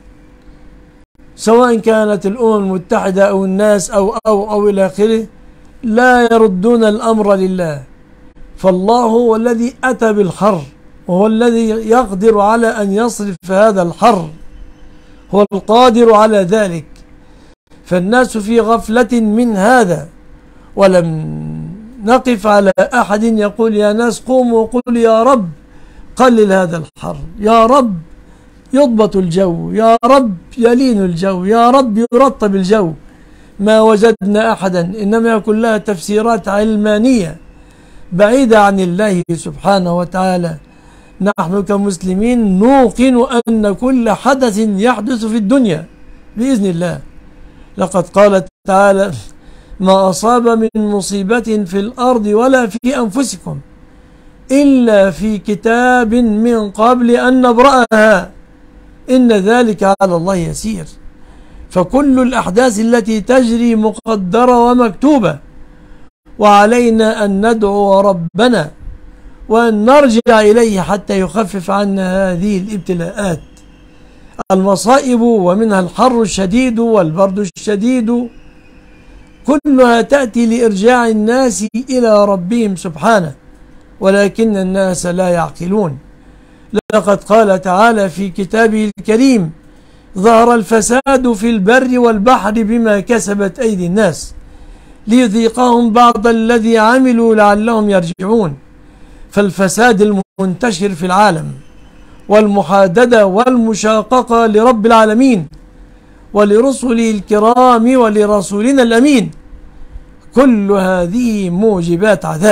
A: سواء كانت الأمم المتحدة أو الناس أو أو أو إلى آخره لا يردون الأمر لله، فالله هو الذي أتى بالحر، وهو الذي يقدر على أن يصرف هذا الحر، هو القادر على ذلك. فالناس في غفلة من هذا، ولم نقف على أحد يقول يا ناس قوموا وقولوا يا رب قلل هذا الحر، يا رب يضبط الجو، يا رب يلين الجو، يا رب يرطب الجو. ما وجدنا أحدا، إنما يكون لها تفسيرات علمانية بعيدة عن الله سبحانه وتعالى. نحن كمسلمين نوقن أن كل حدث يحدث في الدنيا بإذن الله. لقد قال تعالى ما أصاب من مصيبة في الأرض ولا في أنفسكم إلا في كتاب من قبل أن نبرأها إن ذلك على الله يسير. فكل الأحداث التي تجري مقدرة ومكتوبة، وعلينا أن ندعو ربنا وأن نرجع إليه حتى يخفف عنا هذه الابتلاءات. المصائب ومنها الحر الشديد والبرد الشديد كلها تأتي لإرجاع الناس إلى ربهم سبحانه، ولكن الناس لا يعقلون. لقد قال تعالى في كتابه الكريم ظهر الفساد في البر والبحر بما كسبت أيدي الناس ليذيقهم بعض الذي عملوا لعلهم يرجعون. فالفساد المنتشر في العالم والمحاددة والمشاققة لرب العالمين ولرسله الكرام ولرسولنا الأمين، كل هذه موجبات عذاب.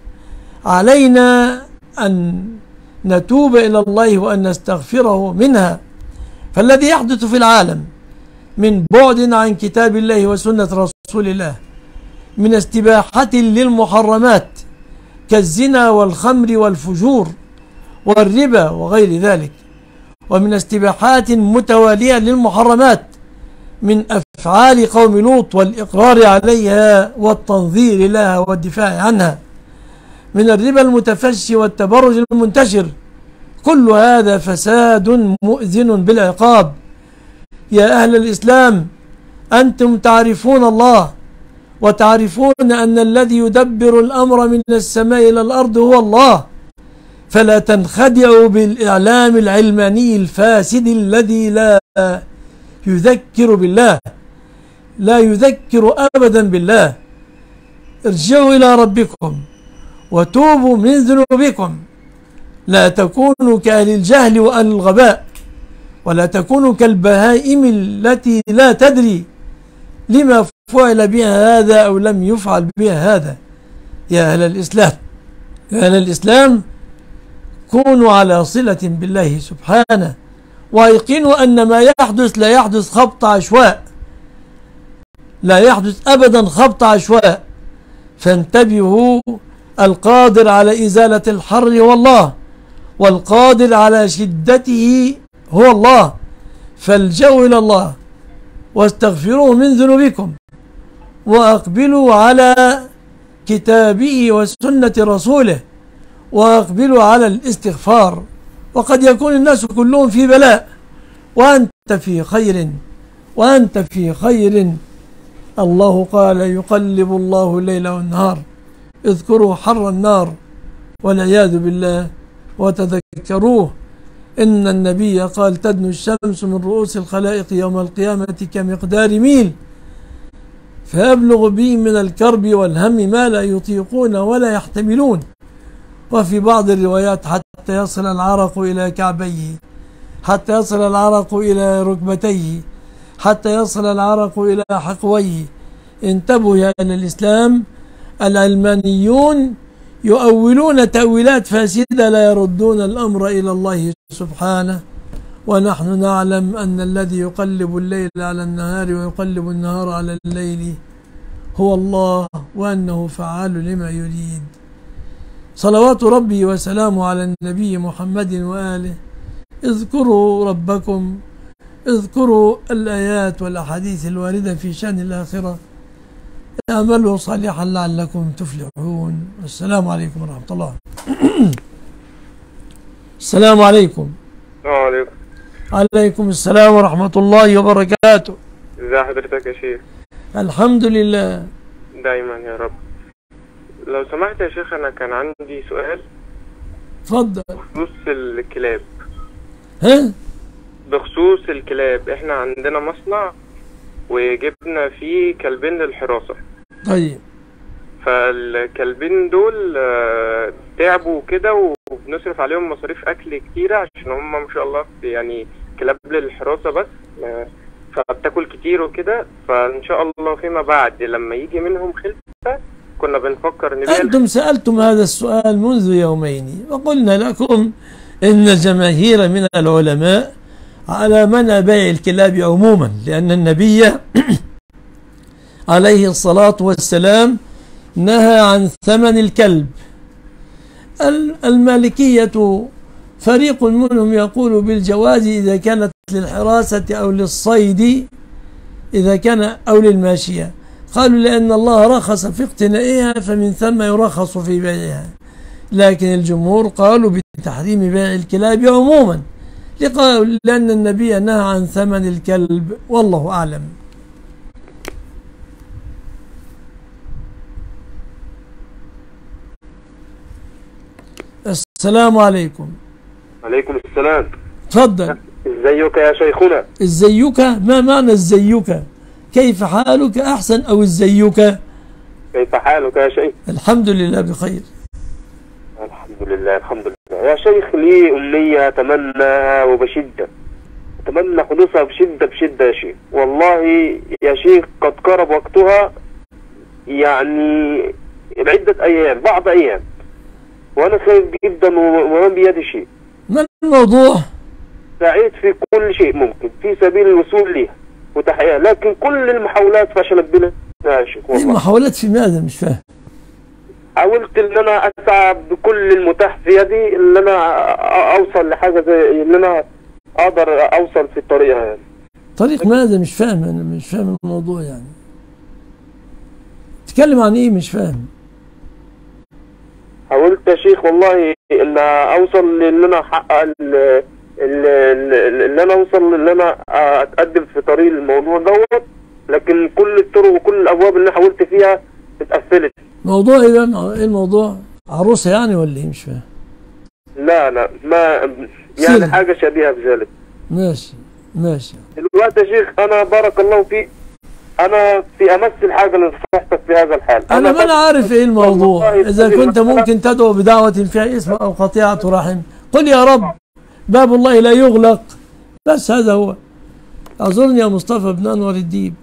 A: علينا أن نتوب إلى الله وأن نستغفره منها. فالذي يحدث في العالم من بعد عن كتاب الله وسنة رسول الله من استباحة للمحرمات كالزنا والخمر والفجور والربا وغير ذلك، ومن استباحات متوالية للمحرمات من أفعال قوم لوط والإقرار عليها والتنظير لها والدفاع عنها، من الربا المتفشي والتبرج المنتشر، كل هذا فساد مؤذن بالعقاب. يا أهل الإسلام أنتم تعرفون الله وتعرفون أن الذي يدبر الأمر من السماء إلى الأرض هو الله، فلا تنخدعوا بالإعلام العلماني الفاسد الذي لا يذكر بالله، لا يذكر أبدا بالله. ارجعوا إلى ربكم وتوبوا من ذنوبكم، لا تكونوا كأهل الجهل وأهل الغباء، ولا تكونوا كالبهائم التي لا تدري لما فعل بها هذا أو لم يفعل بها هذا. يا أهل الإسلام يا أهل الإسلام كونوا على صلة بالله سبحانه، وأيقنوا أن ما يحدث لا يحدث خبط عشواء، لا يحدث أبدا خبط عشواء. فانتبهوا، القادر على إزالة الحر هو الله، والقادر على شدته هو الله. فالجوا إلى الله واستغفروه من ذنوبكم، وأقبلوا على كتابه وسنة رسوله وأقبلوا على الاستغفار. وقد يكون الناس كلهم في بلاء وأنت في خير وأنت في خير. الله قال يقلب الله الليل والنهار، اذكروا حر النار والعياذ بالله وتذكروه. إن النبي قال تدنو الشمس من رؤوس الخلائق يوم القيامة كمقدار ميل، فيبلغ به من الكرب والهم ما لا يطيقون ولا يحتملون. وفي بعض الروايات حتى يصل العرق إلى كعبيه، حتى يصل العرق إلى ركبتيه، حتى يصل العرق إلى حقويه. انتبهوا يا أهل الإسلام، العلمانيون يؤولون تأويلات فاسدة لا يردون الأمر إلى الله سبحانه، ونحن نعلم أن الذي يقلب الليل على النهار ويقلب النهار على الليل هو الله، وأنه فعال لما يريد. صلوات ربي وسلامه على النبي محمد وآله. اذكروا ربكم، اذكروا الآيات والأحاديث الواردة في شأن الآخرة، اعملوا صالحا لعلكم تفلحون. السلام عليكم ورحمة الله. السلام عليكم.
N: السلام عليكم.
A: عليكم السلام ورحمة الله وبركاته.
N: ازي حضرتك يا شيخ؟
A: الحمد لله
N: دايما يا رب. لو سمحت يا شيخ، انا كان عندي سؤال.
A: اتفضل.
N: بخصوص الكلاب.
A: ها؟
N: بخصوص الكلاب، احنا عندنا مصنع وجبنا فيه كلبين للحراسة.
A: طيب.
N: فالكلبين دول تعبوا كده وبنصرف عليهم مصاريف اكل كتيرة عشان هم ما شاء الله يعني كلاب للحراسة بس، فبتاكل كتير وكده. فان شاء الله فيما بعد لما يجي منهم خلفة كنا بنفكر نبيع.
A: أنتم سألتم هذا السؤال منذ يومين وقلنا لكم إن جماهير من العلماء على منع بيع الكلاب عموما، لأن النبي عليه الصلاة والسلام نهى عن ثمن الكلب. المالكية فريق منهم يقول بالجواز إذا كانت للحراسة أو للصيد، إذا كان أو للماشية. قالوا لأن الله رخص في اقتنائها فمن ثم يرخص في بيعها. لكن الجمهور قالوا بتحريم بيع الكلاب عموما، لأن النبي نهى عن ثمن الكلب، والله أعلم. السلام عليكم.
N: عليكم السلام.
A: تفضل.
N: ازيك يا شيخنا؟
A: ازيك؟ ما معنى ازيك؟ كيف حالك أحسن أو ازيك؟
N: كيف حالك يا شيخ؟
A: الحمد لله بخير.
N: الحمد لله الحمد لله يا شيخ. لي أمنية أتمنى وبشدة، أتمنى حدوثها بشدة بشدة يا شيخ. والله يا شيخ قد قرب وقتها، يعني بعدة أيام بعض أيام، وأنا خايف جدا وما بيدي شيء.
A: ما الموضوع؟
N: سعيت في كل شيء ممكن في سبيل الوصول ليها وتحقيقها، لكن كل المحاولات فشلت بلا يا شيخ. والله
A: المحاولات في ماذا؟ مش فاهم.
N: حاولت ان انا اسعى بكل المتاح في يدي ان انا اوصل لحاجه زي ان انا اقدر اوصل في طريقها. يعني
A: طريق ماذا؟ مش فاهم، انا مش فاهم الموضوع. يعني تتكلم عن ايه؟ مش فاهم.
N: حاولت يا شيخ والله ان اوصل لان انا احقق ان انا اوصل ان انا اتقدم في طريق الموضوع دوت، لكن كل الطرق وكل الابواب اللي انا حاولت فيها اتقفلت.
A: موضوع ايه ده؟ ايه الموضوع؟ عروسه يعني ولا ايه؟ مش فاهم.
N: لا لا ما يعني سير. حاجه شبيهه بذلك.
A: ماشي ماشي.
N: دلوقتي يا شيخ انا بارك الله فيك، انا في امس الحاجه لنصيحتك في هذا الحال.
A: انا ما انا عارف ايه الموضوع. اذا كنت ممكن تدعو بدعوه فيها اسم او قطيعه رحم، قل يا رب باب الله لا يغلق، بس هذا هو. اعذرني يا مصطفى بن انور الديب،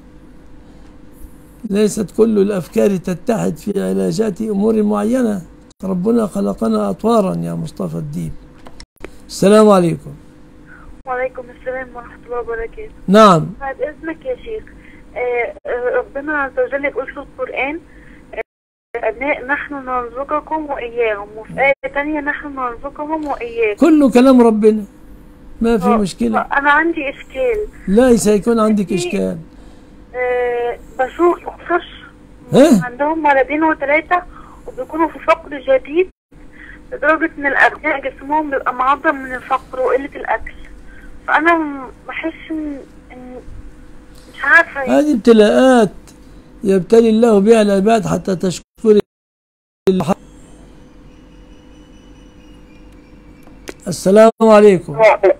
A: ليست كل الأفكار تتحد في علاجات أمور معينة، ربنا خلقنا أطوارا يا مصطفى الديب. السلام عليكم.
O: وعليكم السلام ورحمة الله وبركاته.
A: نعم.
O: بعد إذنك يا شيخ، آه ربنا عز وجل يقول في القرآن أبناء نحن نرزقكم وإياهم، وفي آية تانية نحن نرزقهم وإياكم.
A: كله كلام ربنا، ما في مشكلة.
O: أنا عندي إشكال.
A: لا سيكون عندك إشكال.
O: أه بشوف أسر
A: إيه؟
O: عندهم ولدين وثلاثة وبيكونوا في فقر شديد لدرجة إن الأبناء جسمهم بيبقى معظم من الفقر وقلة الأكل. فأنا بحس إن مش عارفة
A: هذه ابتلاءات يبتلي الله بها العباد حتى تشكر الله. السلام عليكم.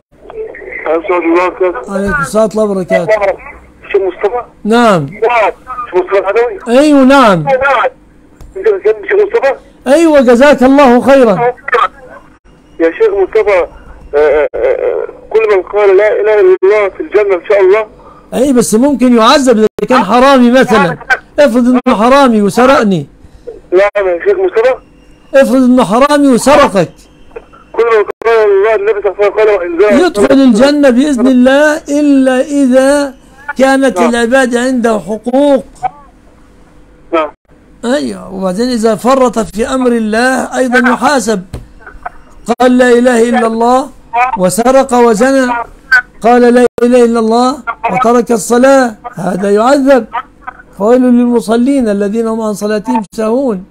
A: عليكم السلام ورحمة الله وبركاته.
N: شيخ مصطفى؟
A: نعم.
N: شيخ مصطفى العدوي؟
A: ايوه نعم.
N: شيخ مصطفى؟
A: ايوه جزاك الله خيرا.
N: يا شيخ مصطفى كل من قال لا اله الا الله في الجنة ان شاء الله.
A: اي بس ممكن يعذب اذا كان حرامي مثلا. افرض انه حرامي وسرقني.
N: لا يا شيخ مصطفى.
A: افرض انه حرامي وسرقك.
N: كل من قال الله النبي صلى الله عليه وسلم
A: يدخل الجنة بإذن الله إلا إذا كانت للعباد عنده حقوق.
N: نعم.
A: أيوة. وبعدين إذا فرط في أمر الله أيضا يحاسب. قال لا إله إلا الله وسرق وزنى، قال لا إله إلا الله وترك الصلاة، هذا يعذب. فويل للمصلين الذين هم عن صلاتهم ساهون.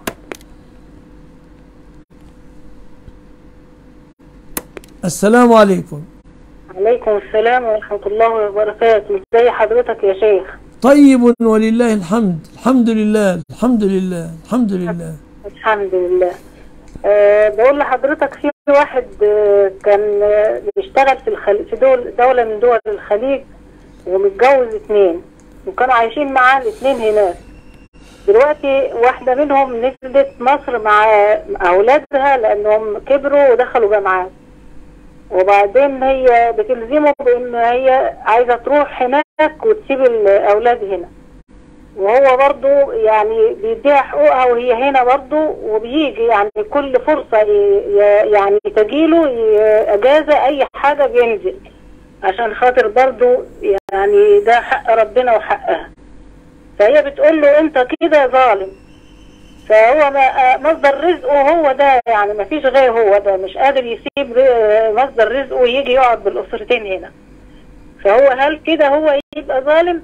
A: السلام عليكم.
J: عليكم السلام ورحمة الله وبركاته. ازي حضرتك يا شيخ؟
A: طيب ولله الحمد. الحمد لله الحمد لله الحمد لله
J: الحمد لله. أه بقول لحضرتك في واحد أه كان أه بيشتغل في الخليج في دول دولة من دول الخليج ومتجوز اثنين وكانوا عايشين معاه الاثنين هناك. دلوقتي واحدة منهم نزلت مصر مع أولادها لأنهم كبروا ودخلوا جامعات، وبعدين هي بتلزمه بان هي عايزه تروح هناك وتسيب الاولاد هنا، وهو برضو يعني بيديها حقوقها وهي هنا برضو، وبيجي يعني كل فرصه يعني تجيله اجازه اي حاجه بينزل عشان خاطر برضو يعني ده حق ربنا وحقها. فهي بتقول له انت كده ظالم، فهو مصدر رزقه هو ده، يعني ما فيش غير هو ده، مش قادر يسيب مصدر رزقه ويجي يقعد بالأسرتين هنا. فهو هل كده هو يبقى ظالم؟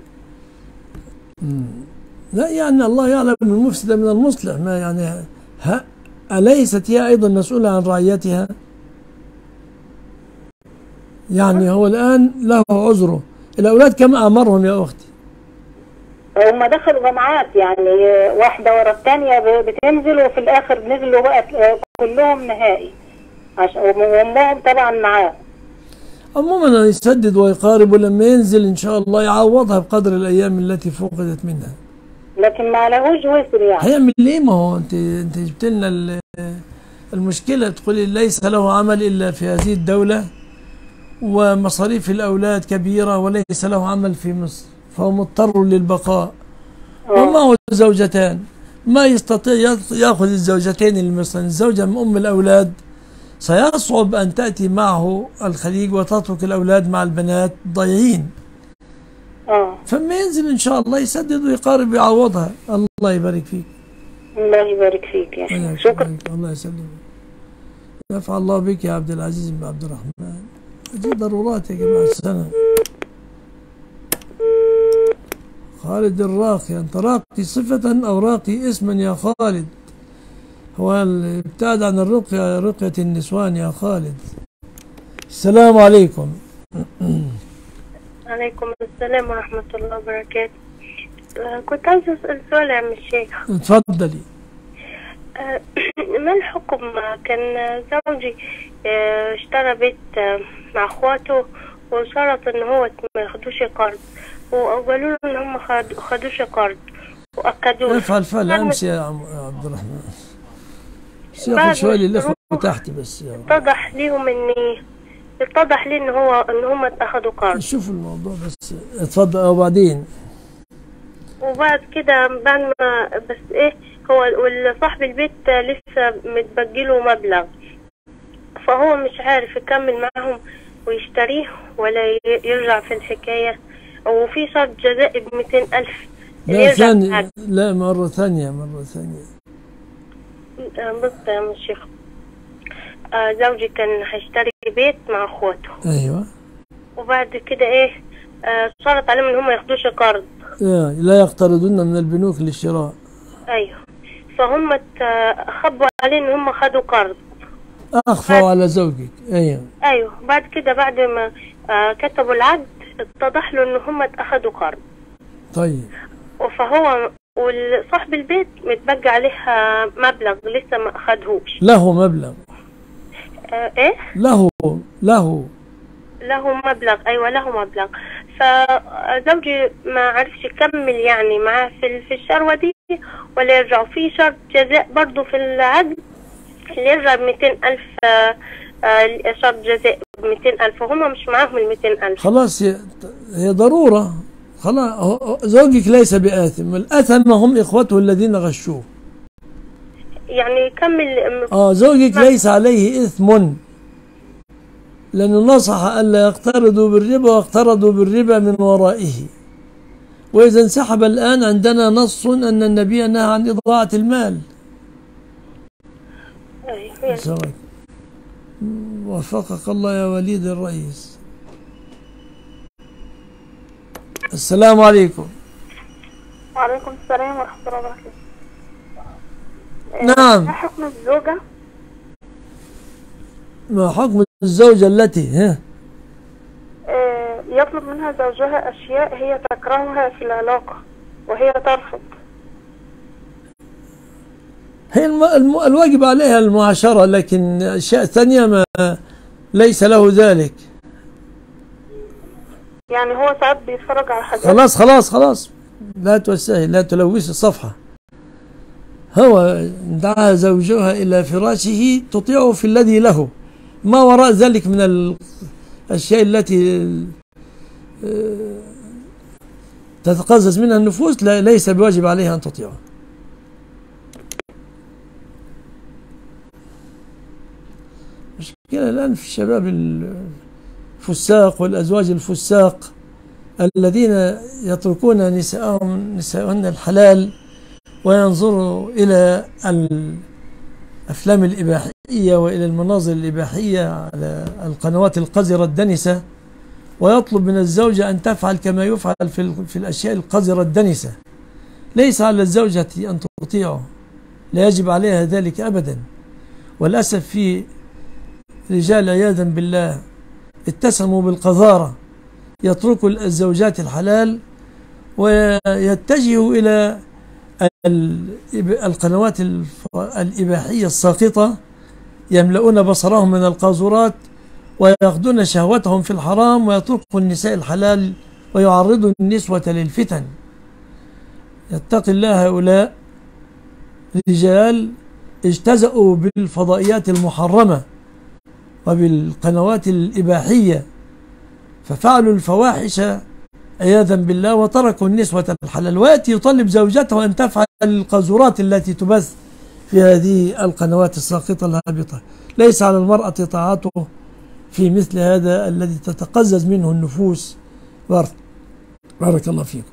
A: لا يعني الله يعلم المفسد من المصلح. ما يعني ها أليست هي أيضا مسؤولة عن رعيتها؟ يعني هو الآن له عذره. الأولاد كم أعمارهم يا أختي؟
J: هم دخلوا جامعات، يعني واحدة ورا الثانية بتنزل، وفي الآخر نزلوا بقى كلهم نهائي عشان وأمهم طبعا معاه.
A: عموما يسدد ويقارب، ولما ينزل إن شاء الله يعوضها بقدر الأيام التي فقدت منها.
J: لكن ما لهوش وزر يعني.
A: هيعمل ليه؟ ما هو أنت أنت جبت لنا المشكلة، تقولي ليس له عمل إلا في هذه الدولة ومصاريف الأولاد كبيرة وليس له عمل في مصر، فهو مضطر للبقاء. ومعه زوجتان، ما يستطيع يأخذ الزوجتين المصريين. الزوجة من أم الأولاد سيصعب أن تأتي معه الخليج وتترك الأولاد مع البنات ضايعين. فما ينزل إن شاء الله يسدد ويقارب ويعوضها. الله يبارك فيك.
J: الله يبارك فيك يا شيخ. شكرا.
A: الله يسلمك. نفع الله بك يا عبد العزيز بن عبد الرحمن. دي ضرورات يا جماعة السنة. خالد الراقي، أنت راقي صفة أو راقي اسما يا خالد؟ هو ابتعد عن الرقية، رقية النسوان يا خالد. السلام عليكم.
O: عليكم السلام ورحمة الله وبركاته. كنت عايز أسأل سؤال يا عم الشيخ.
A: اتفضلي.
O: ما الحكم؟ كان زوجي اشترى بيت مع اخواته وشرط ان هو ما ياخدوش قرض، وقالوا له ان هم خدوش قرض واكدوا.
A: افعل فعل امس يا عبد الرحمن. سياخد شويه للاخوه تحت بس يا
O: اتضح ليهم ان اتضح لي ان هو ان هم اتاخدوا قرض.
A: شوف الموضوع بس. اتفضل. وبعدين
O: وبعد كده بعد ما بس ايه هو وصاحب البيت لسه متبجله مبلغ، فهو مش عارف يكمل معهم ويشتريه ولا يرجع في الحكاية، وفي شرط جزائي ب مئتين ألف.
A: لا ثانية، لا مرة ثانية مرة ثانية.
O: بص يا شيخ، آه زوجي كان هيشتري بيت مع اخواته.
A: ايوه.
O: وبعد كده ايه آه شرط عليهم ان هم ما ياخدوش قرض،
A: لا يقترضون من البنوك للشراء.
O: ايوه، فهم ت- خبوا عليه ان هم خدوا قرض.
A: أخفوا على زوجك. أيوه
O: ايوه، بعد كده بعد ما آه، كتبوا العقد اتضح له ان هم اخدوا قرض.
A: طيب.
O: فهو وصاحب البيت متبقى عليها مبلغ لسه ما اخدهوش.
A: له مبلغ.
O: آه ايه؟
A: له له
O: له مبلغ، ايوه له مبلغ. فزوجي ما عرفش يكمل يعني معاه في في الشروه دي ولا يرجعوا. في شرط جزاء برضه في العقد اللي يرجع ب مئتين ألف. آه آه شرط جزاء ب مئتين ألف وهم مش معاهم ال مئتين ألف.
A: خلاص، هي هي ضرورة. خلاص، هو- زوجك ليس بآثم، الأثم هم إخوته الذين غشوه.
O: يعني يكمل.
A: آه زوجك ليس عليه إثم، لأنه نصح ألا يقترضوا بالربا واقترضوا بالربا من ورائه. وإذا انسحب الآن عندنا نص أن النبي نهى عن إضاعة المال.
O: أيوة.
A: وفقك الله يا وليد الرئيس. السلام عليكم.
J: وعليكم السلام ورحمة الله وبركاته.
A: نعم.
J: ما حكم الزوجة؟
A: ما حكم الزوجة التي ها
J: آه، يطلب منها زوجها أشياء هي تكرهها في العلاقة وهي ترفض؟
A: هي الم... الم... الواجب عليها المعاشرة، لكن أشياء ثانية ما ليس له ذلك.
J: يعني هو ساعات بيتفرج على حاجات.
A: خلاص خلاص خلاص، لا توسعي، لا تلوثي الصفحة. هو دعا زوجها إلى فراشه تطيعه في الذي له، ما وراء ذلك من الأشياء التي تتقزز منها النفوس لا ليس بواجب عليها أن تطيعه. مشكلة الآن في الشباب الفساق والأزواج الفساق الذين يتركون نساءهم نساءهن الحلال وينظروا إلى الأفلام الإباحية وإلى المناظر الإباحية على القنوات القذرة الدنسة، ويطلب من الزوجة أن تفعل كما يفعل في, في الأشياء القذرة الدنسة. ليس على الزوجة أن تطيعه، لا يجب عليها ذلك أبدا. والأسف في رجال عياذا بالله اتسموا بالقذارة، يتركوا الزوجات الحلال ويتجهوا إلى القنوات الإباحية الساقطة، يملؤون بصرهم من القاذورات ويأخذون شهوتهم في الحرام، ويتركوا النساء الحلال ويعرضوا النسوة للفتن. يتقي الله هؤلاء رجال اجتزأوا بالفضائيات المحرمة وبالقنوات الإباحية، ففعلوا الفواحش عياذا بالله وتركوا النسوة الحلال، ويأتي يطالب زوجته أن تفعل القاذورات التي تبث في هذه القنوات الساقطة الهابطة. ليس على المرأة طاعته في مثل هذا الذي تتقزز منه النفوس. بارك, بارك الله فيكم.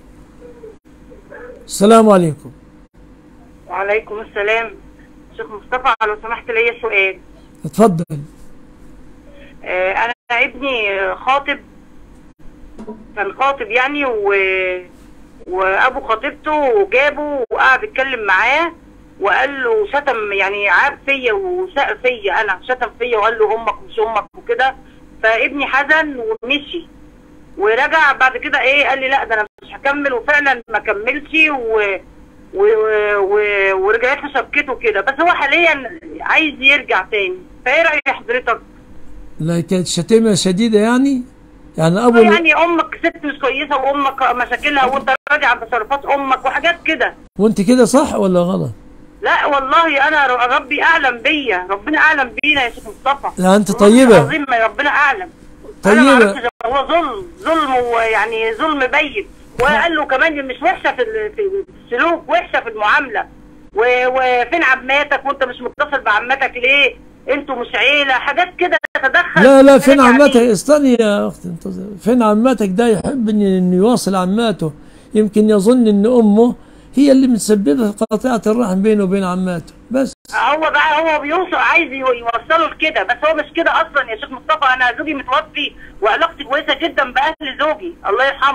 A: السلام عليكم.
P: وعليكم السلام. شيخ مصطفى لو سمحت لي سؤال.
A: اتفضل.
P: آه انا ابني خاطب، كان خاطب يعني و... وابو خطيبته جابه وقعد يتكلم معاه وقال له شتم، يعني عاب فيا وساء فيا، انا شتم فيا وقال له امك مش امك وكده. فابني حزن ومشي ورجع بعد كده ايه قال لي لا ده انا مش هكمل، وفعلا ما كملش و... و... و... ورجعت له شبكته كده. بس هو حاليا عايز يرجع تاني، فايه راي حضرتك؟
A: لا كانت شتيمة شديدة يعني؟ يعني ابو
P: يعني امك ست مش كويسه وامك مشاكلها وانت راضي عن تصرفات امك وحاجات كده.
A: وانت كده صح ولا غلط؟
P: لا والله انا ربي اعلم بيا، ربنا اعلم بينا يا شيخ مصطفى.
A: لا انت طيبه.
P: عظيم ربنا اعلم.
A: طيبه.
P: انا ما عرفتش، هو ظلم ظلم ويعني ظلم بين. وقال له كمان مش وحشه في في السلوك، وحشه في المعامله. وفين عماتك وانت مش متصل بعماتك ليه؟ انتوا مش عيله، حاجات كده تتدخل.
A: لا لا فين عماتك؟ استني يا اختي انتظر. فين عماتك؟ ده يحب انه يواصل عماته، يمكن يظن ان امه هي اللي متسببه في قطيعه الرحم بينه وبين عماته بس.
P: هو بقى هو بيوصل عايز يوصله لكده، بس هو مش كده اصلا يا شيخ مصطفى. انا زوجي متوفي وعلاقتي كويسه جدا باهل زوجي الله يرحمه.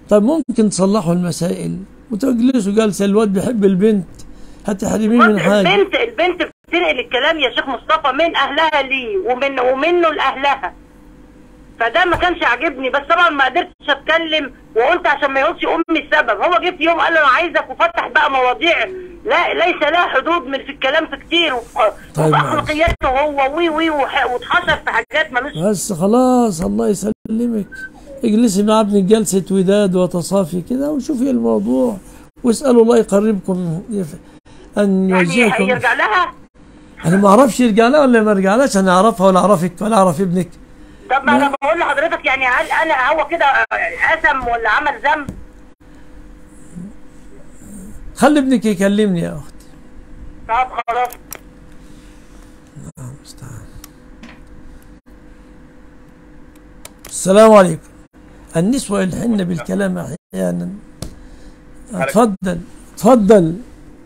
A: طيب ممكن تصلحوا المسائل وتجلسوا جلسة. الواد بيحب البنت، هتحرميه من حاجة.
P: البنت البنت بتنقل الكلام يا شيخ مصطفى من اهلها ليه ومن ومنه لاهلها، فده ما كانش عاجبني. بس طبعا ما قدرتش اتكلم وقلت عشان ما يقولش امي السبب. هو جه في يوم قال له انا عايزك وفتح بقى مواضيع لا ليس لها حدود من في الكلام في كتير
A: طيب
P: وفي اخلاقياته هو وي وي واتحشر في حاجات ملوش.
A: بس خلاص الله يسلمك، اجلسي مع ابنك جلسة وداد وتصافي كده وشوفي الموضوع واسألوا الله يقربكم ان يوجهكم.
P: يعني يرجع لها؟
A: انا ما اعرفش يرجع لها ولا ما يرجعلهاش، انا اعرفها ولا اعرفك ولا اعرف ابنك.
P: طب ما انا بقول لحضرتك يعني هل انا هو كده قسم ولا عمل ذنب؟
A: خلي ابنك يكلمني يا اختي.
P: طب خلاص.
A: السلام عليكم. النسوة يلحن بالكلام احيانا. اتفضل اتفضل.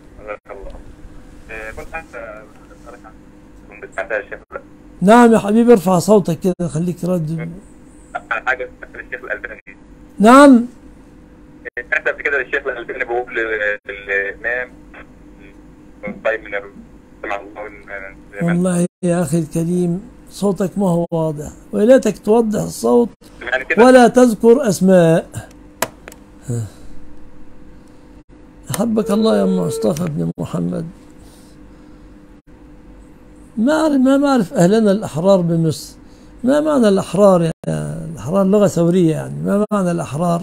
A: نعم يا حبيبي ارفع صوتك كده خليك رد.
Q: حاجه الشيخ الألباني.
A: نعم.
Q: سمعت قبل كده الشيخ الألباني بيقول للإمام طيب من
A: والله يا أخي الكريم صوتك ما هو واضح، ويلاتك توضح الصوت ولا تذكر أسماء. أحبك الله يا مصطفى بن محمد. ما أعرف ما أعرف أهلنا الأحرار بمصر. ما معنى الأحرار؟ يعني الأحرار لغة ثورية، يعني ما معنى الأحرار؟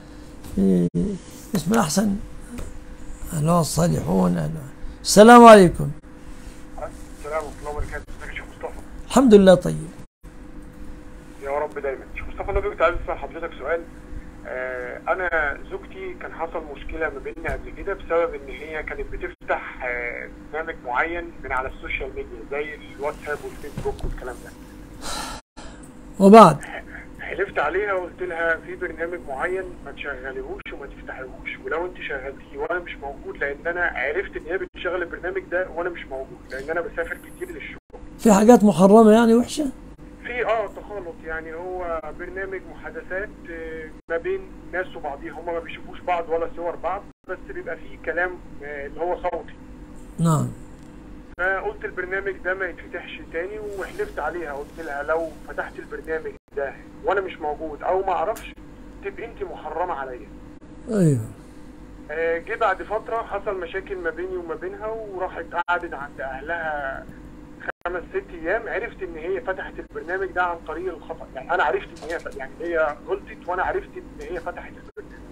A: اسم أحسن أهلا الصالحون. أهلا. السلام عليكم.
R: السلام ورحمة الله وبركاته. ازيك يا شيخ مصطفى؟
A: الحمد لله طيب.
R: يا رب دايما. شيخ مصطفى انا كنت عايز اسال حضرتك سؤال. آه انا زوجتي كان حصل مشكله ما بيننا قبل كده بسبب ان هي كانت بتفتح آه برنامج معين من على السوشيال ميديا زي الواتساب والفيسبوك والكلام ده.
A: وبعد
R: حلفت عليها وقلت لها في برنامج معين ما تشغليهوش وما تفتحيهوش، ولو انت شغلتيه وانا مش موجود، لان انا عرفت ان هي بتشغل البرنامج ده وانا مش موجود لان انا بسافر كتير للشغل.
A: في حاجات محرمه يعني وحشه؟
R: في اه تخلط، يعني هو برنامج محادثات ما بين ناس وبعضيهم، هم ما بيشوفوش بعض ولا صور بعض، بس بيبقى فيه كلام اللي هو صوتي.
A: نعم.
R: فقلت البرنامج ده ما يتفتحش تاني، وحلفت عليها قلت لها لو فتحت البرنامج ده وانا مش موجود او ما اعرفش تبقى انت محرمه عليا.
A: ايوه.
R: آه جه بعد فتره حصل مشاكل ما بيني وما بينها، وراحت قعدت عند اهلها خمس ست ايام. عرفت ان هي فتحت البرنامج ده عن طريق الخطا، يعني انا عرفت ان هي يعني هي غلطت وانا عرفت ان هي فتحت البرنامج.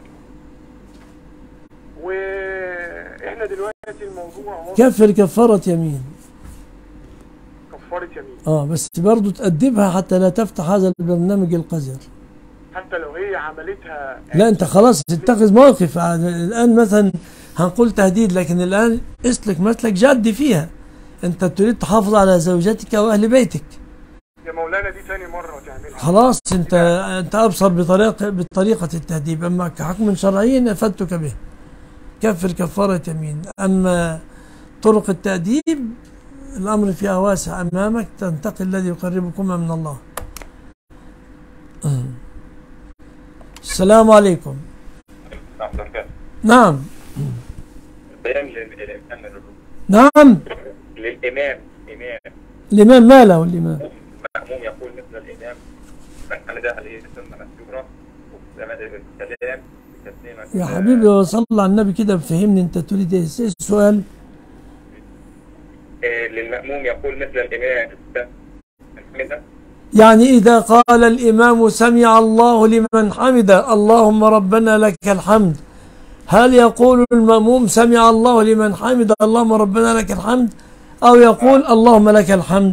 R: واحنا دلوقتي الموضوع
A: كفر كفاره يمين.
R: كفاره يمين.
A: اه بس برضه تأدبها حتى لا تفتح هذا البرنامج القذر.
R: حتى لو هي عملتها.
A: لا انت خلاص تتخذ موقف. الان مثلا هنقول تهديد، لكن الان اسلك مسلك جاد فيها. انت تريد تحافظ على زوجتك واهل بيتك.
R: يا مولانا دي ثاني مره تعملها.
A: خلاص انت انت ابصر بطريقه بطريقه التهديد، اما كحكم شرعي نفدتك به. كفر كفاره يمين. اما طرق التأديب الامر فيها واسع امامك، تنتقي الذي يقربكما من الله. السلام عليكم. نعم.
Q: بيان للإمام.
A: نعم.
Q: للإمام. إمام.
A: الإمام ما له الإمام؟
Q: المأموم يقول مثل الإمام فكان ده عليه سنة مسجورة الكلام
A: يا حبيبي وصل على النبي كده بفهمني أنت تريد إيه؟ إيه السؤال؟
Q: للمأموم يقول مثل الإمام.
A: يعني إذا قال الإمام سمع الله لمن حمده اللهم ربنا لك الحمد، هل يقول المأموم سمع الله لمن حمده اللهم ربنا لك الحمد، أو يقول اللهم لك الحمد؟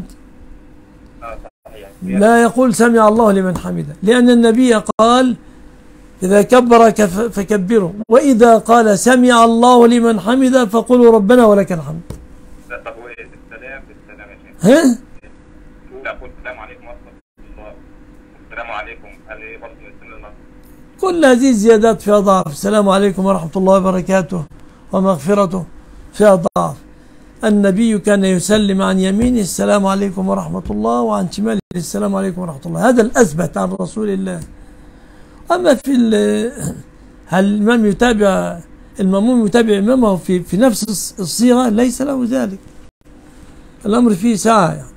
A: لا يقول سمع الله لمن حمده، لأن النبي قال إذا كبر فكبروا، وإذا قال سمع الله لمن حمده فقولوا ربنا ولك الحمد.
Q: السلام بالسلام يا شيخ.
A: ها؟
Q: أقول السلام عليكم ورحمة الله. السلام عليكم هل هي برضه من سنة الله؟
A: كل هذه الزيادات فيها ضعف. السلام عليكم ورحمة الله وبركاته ومغفرته فيها ضعف. النبي كان يسلم عن يمينه السلام عليكم ورحمة الله، وعن شماله السلام عليكم ورحمة الله. هذا الأثبت عن رسول الله. أما في هل الإمام يتابع المأموم يتابع إمامه في في نفس الصيغة؟ ليس له ذلك. الأمر فيه ساعة يعني.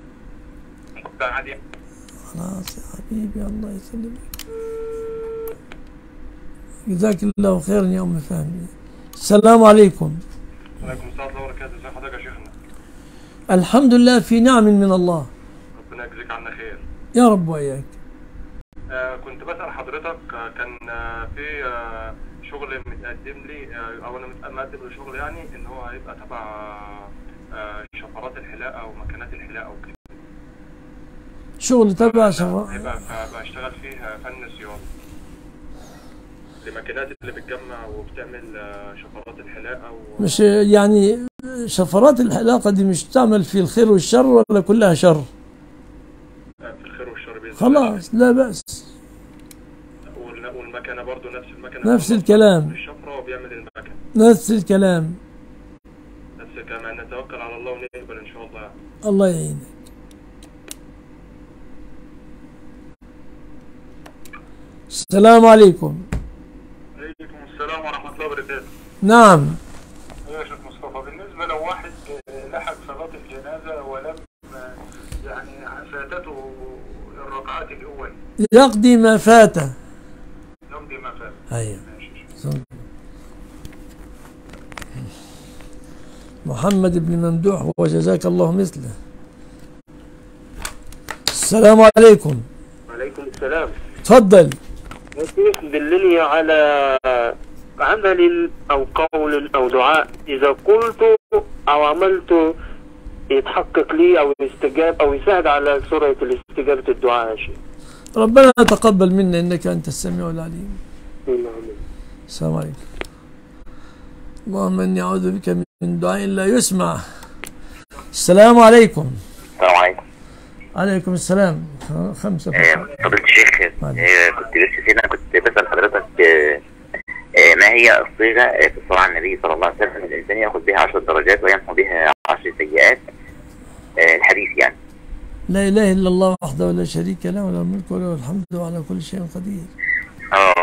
A: خلاص يا حبيبي الله يسلمك. جزاك الله خيرا يا أم فهمي. السلام عليكم.
S: وعليكم السلام ورحمة الله وبركاته. ازي حضرتك يا شيخنا؟
A: الحمد لله في نعم من الله.
S: ربنا يجزيك عنا خير.
A: يا رب وإياك.
S: آه كنت بسأل حضرتك، آه كان آه في آه شغل متقدم لي، آه او انا متقدم لشغل يعني ان هو هيبقى تبع آه شفرات الحلاقة ومكانات الحلاقة وكده.
A: شغل تبع شفرات؟
S: هيبقى بشتغل فيه فن صيانة لماكينات اللي بتجمع وبتعمل آه شفرات الحلاقة و...
A: مش يعني شفرات الحلاقة دي مش تعمل في الخير والشر ولا كلها شر؟
S: في الخير والشر بإذن
A: خلاص لا بأس.
S: والمكنة برضو نفس المكنة،
A: نفس الكلام،
S: الشفرة وبيعمل المكنة
A: نفس الكلام
S: نفس الكلام. نتوكل على الله ونقبل إن شاء الله.
A: الله يعينك. السلام عليكم.
R: عليكم السلام ورحمة الله وبركاته.
A: نعم.
R: يا شيخ مصطفى، بالنسبة لو واحد لحق صلاة الجنازة ولم يعني فاتته الركعات الأول
A: يقضي ما فاته.
R: يقضي ما فاته.
A: أيوه. محمد بن ممدوح وجزاك الله مثله. السلام عليكم.
N: وعليكم السلام.
A: تفضل.
N: يا شيخ دلني على عمل أو قول أو دعاء إذا قلت أو عملت يتحقق لي أو يستجاب أو يساعد على سرعة الاستجابة الدعاء يا شيخ.
A: ربنا يتقبل منا إنك أنت السميع العليم.
N: آمين.
A: السلام عليكم. اللهم إني أعوذ بك من دعاء لا يسمع. السلام عليكم.
T: السلام عليكم.
A: عليكم السلام. خمسة
T: فضيلة الشيخ، كنت بس سيدنا كنت بسأل حضرتك ما هي الصيغة في الصلاة على النبي صلى الله عليه وسلم الإنسان يأخذ بها عشر درجات ويمحو بها عشر سيئات؟ الحديث يعني.
A: لا إله إلا الله وحده ولا شريك له وله الملك وله الحمد وعلى كل شيء قدير.
T: اه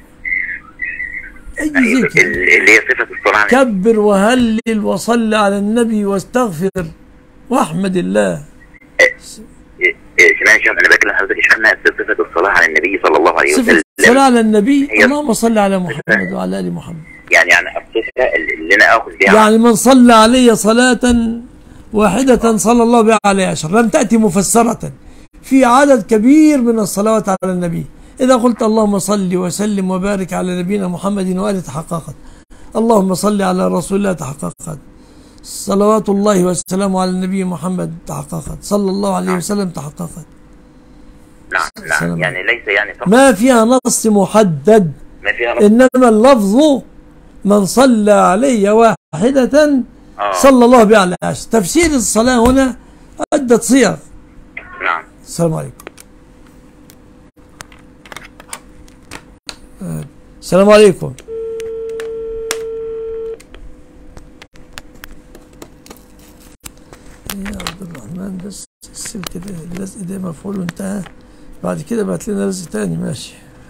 A: أي ذكر
T: اللي هي صفة الصلاة على النبي.
A: كبر وهلل وصل على النبي واستغفر واحمد الله.
T: سمعني شيخ، انا بكلم حضرتك شيخنا صفة الصلاة على النبي صلى الله عليه وسلم.
A: الصلاة على النبي، اللهم صل على محمد وعلى ال محمد.
T: يعني يعني الصفة اللي انا اخذ بها،
A: يعني من صلى علي صلاة واحدة صلى الله بها عليه عشر، لم تأتي مفسرة. في عدد كبير من الصلوات على النبي، إذا قلت اللهم صل وسلم وبارك على نبينا محمد وآله تحققت، اللهم صل على رسول الله تحققت، صلوات الله والسلام على النبي محمد تحققت، صلى الله عليه وسلم تحققت.
T: نعم نعم، يعني ليس يعني فقط
A: ما فيها نص محدد،
T: ما فيها نص.
A: إنما اللفظ من صلى علي واحدة
T: آه.
A: صلى الله بها على عشر. تفسير الصلاة هنا عدة صيغ.
T: نعم.
A: السلام عليكم. السلام عليكم. يا عبد الرحمن بس السلك ده اللزق ده مفعول وانتهى، بعد كده بعت لنا لزق تاني. ماشي.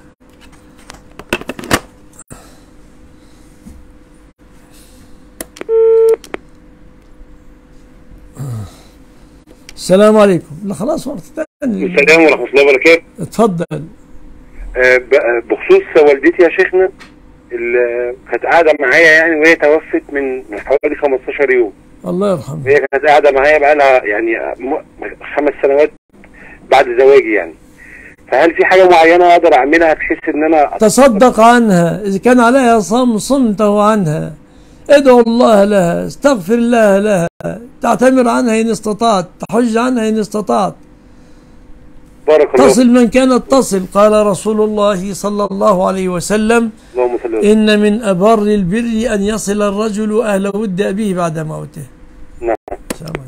A: السلام عليكم. لا خلاص وقت تاني.
U: السلام ورحمة الله وبركاته.
A: اتفضل.
U: أه بخصوص والدتي يا شيخنا اللي كانت قاعدة معايا يعني، وهي توفت من من حوالي خمستاشر يوم.
A: الله يرحمها.
U: هي كانت قاعدة معايا بقى لها يعني خمس سنوات بعد زواجي يعني. فهل في حاجة معينة أقدر أعملها بحيث إن أنا
A: تصدق عنها؟ إذا كان عليها صوم صمته عنها، ادعو الله لها، استغفر الله لها، تعتمر عنها إن استطعت، تحج عنها إن استطعت،
U: بارك الله.
A: تصل من كانت تصل. قال رسول الله صلى الله عليه وسلم: إن من أبر البر أن يصل الرجل أهل ود أبيه بعد موته.
U: نعم.
A: السلام عليكم.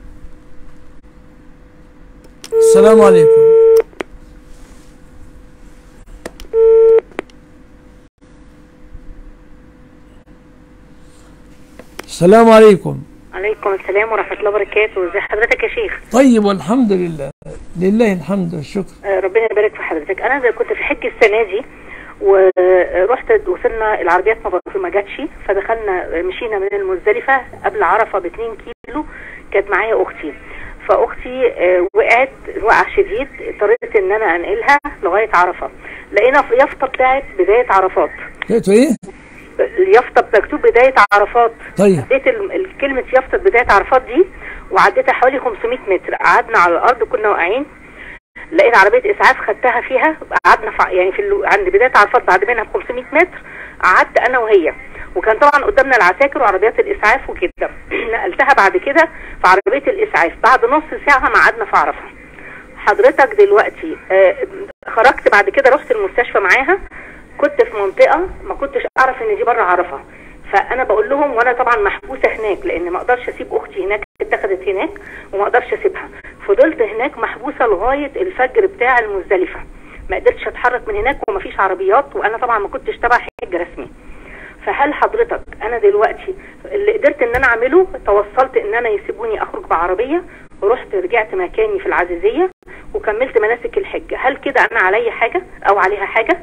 A: السلام عليكم. السلام عليكم.
J: عليكم السلام ورحمة الله وبركاته. ازي حضرتك يا شيخ؟
A: طيب والحمد لله، لله الحمد والشكر.
J: آه ربنا يبارك في حضرتك. انا زي كنت في حج السنة دي
C: ورحت وصلنا العربيات ما جاتش، فدخلنا مشينا من المزدلفة قبل عرفة باتنين كيلو. كانت معايا اختي، فاختي وقعت وقع شديد، اضطريت ان انا انقلها لغاية عرفة. لقينا في يافطة بتاعت بداية عرفات.
A: لقيتوا ايه؟
C: اليافطة مكتوب بداية عرفات.
A: طيب
C: اديت كلمة يافطة بداية عرفات دي وعديتها حوالي خمسمية متر. قعدنا على الارض كنا واقعين، لقيت عربية اسعاف خدتها فيها، قعدنا يعني في عند بداية عرفات بعد منها ب خمسمية متر. قعدت انا وهي، وكان طبعا قدامنا العساكر وعربيات الاسعاف وكده. نقلتها بعد كده في عربية الاسعاف بعد نص ساعة ما قعدنا في عرفة. حضرتك دلوقتي آه خرجت بعد كده، رحت المستشفى معاها. كنت في منطقة ما كنتش اعرف ان دي بره عرفة، فانا بقول لهم، وانا طبعا محبوسة هناك لان ما اقدرش اسيب اختي هناك، اتخذت هناك وما اقدرش اسيبها. فضلت هناك محبوسة لغاية الفجر بتاع المزدلفة، ما قدرتش اتحرك من هناك ومفيش عربيات، وانا طبعا ما كنتش تبع حج رسمي. فهل حضرتك انا دلوقتي اللي قدرت ان انا اعمله، توصلت ان انا يسيبوني اخرج بعربية ورحت رجعت مكاني في العزيزية وكملت مناسك الحج، هل كده انا علي حاجة او عليها حاجة؟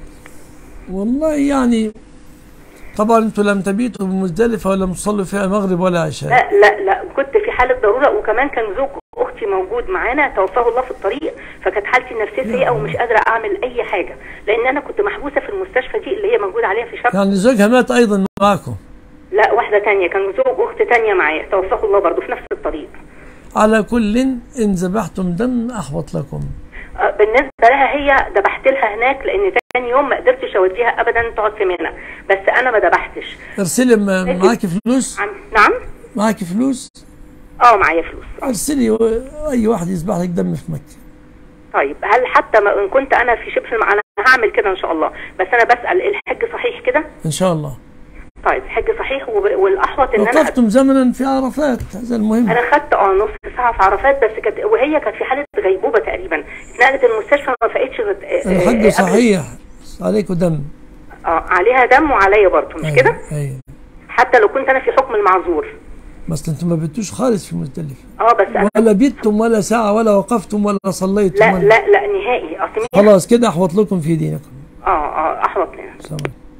A: والله يعني طبعا انتوا لم تبيتوا بمزدلفة ولا تصلوا فيها مغرب ولا عشاء.
C: لا لا لا كنت في حالة ضرورة، وكمان كان زوج اختي موجود معانا توفاه الله في الطريق، فكانت حالتي النفسية سيئة ومش قادرة اعمل اي حاجة، لان انا كنت محبوسة في المستشفى دي اللي هي موجود عليها في شرق.
A: يعني زوجها مات ايضا معاكم؟
C: لا واحدة تانية، كان زوج اخت تانية معايا توفاه الله برضه في نفس الطريق.
A: على كل ان ذبحتم دم احوط لكم.
C: بالنسبة لها هي ذبحت لها هناك، لان تاني يوم ما قدرتش اوديها ابدا تقعد في منى، بس انا ما ذبحتش.
A: ارسلي معاكي فلوس؟
C: نعم
A: معاكي فلوس؟
C: اه معايا فلوس.
A: ارسلي اي واحد يذبح لك دم في مكة.
C: طيب هل حتى ما ان كنت انا في شبه انا هعمل كده ان شاء الله، بس انا بسأل الحج صحيح كده؟
A: ان شاء الله.
C: طيب حج صحيح، والاحوط ان انا
A: وقفتم زمنا في عرفات، هذا المهم.
C: انا خدت اه نص ساعه في عرفات، بس كانت وهي كانت في حاله غيبوبه تقريبا، اتنقلت المستشفى ما فاقتش.
A: الحج صحيح، عليكم دم.
C: اه عليها دم وعليا برضه، مش
A: أيوة
C: كده؟
A: ايوه
C: حتى لو كنت انا في حكم المعذور.
A: بس انتم ما بتوش خالص في مزدلفه.
C: اه بس أنا
A: ولا بيتم ولا ساعه ولا وقفتم ولا صليتم.
C: لا
A: ولا...
C: لا لا نهائي. اصل
A: خلاص كده احوط لكم في دينكم.
C: اه اه احوط لنا.
A: سلام.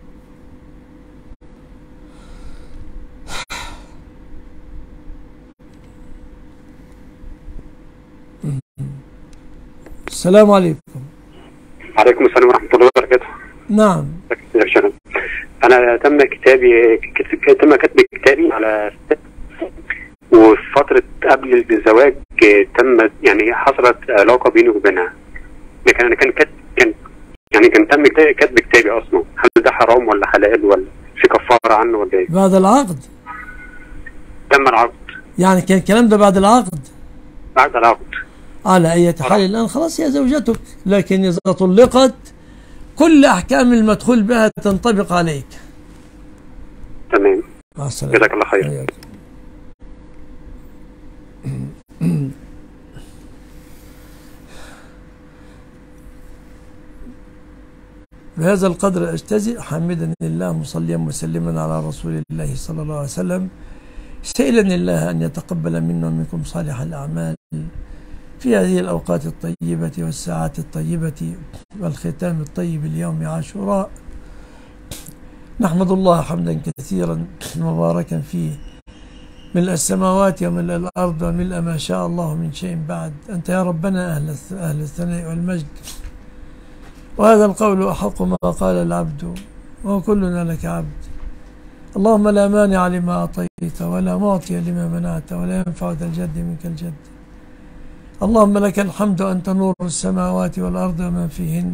A: السلام عليكم.
U: عليكم السلام ورحمة الله وبركاته.
A: نعم.
U: أنا تم كتابي تم كتب كتابي على وفي فترة قبل الزواج تم يعني حصلت علاقة بيني وبينها، لكن أنا كان كتب كان يعني كان تم كتب كتابي أصلا، هل ده حرام ولا حلال ولا في كفارة عنه ولا إيه؟
A: بعد العقد؟
U: تم العقد.
A: يعني كان الكلام ده بعد العقد؟
U: بعد العقد.
A: على أي حال الآن خلاص هي زوجتك، لكن إذا طلقت كل أحكام المدخول بها تنطبق عليك.
U: تمام.
A: مع السلامة.
U: جزاك الله خير.
A: بهذا القدر أجتزئ، حامدا لله مصليا مسلما على رسول الله صلى الله عليه وسلم، سائلا الله أن يتقبل منا ومنكم صالح الأعمال في هذه الأوقات الطيبة والساعات الطيبة والختام الطيب اليوم عاشوراء. نحمد الله حمدا كثيرا مباركا فيه، ملء السماوات وملء الأرض وملء ما شاء الله من شيء بعد. أنت يا ربنا أهل أهل الثناء والمجد، وهذا القول أحق ما قال العبد وكلنا لك عبد. اللهم لا مانع لما أعطيت ولا معطي لما منعت ولا ينفع ذا الجد منك الجد. اللهم لك الحمد أنت نور السماوات والأرض ومن فيهن،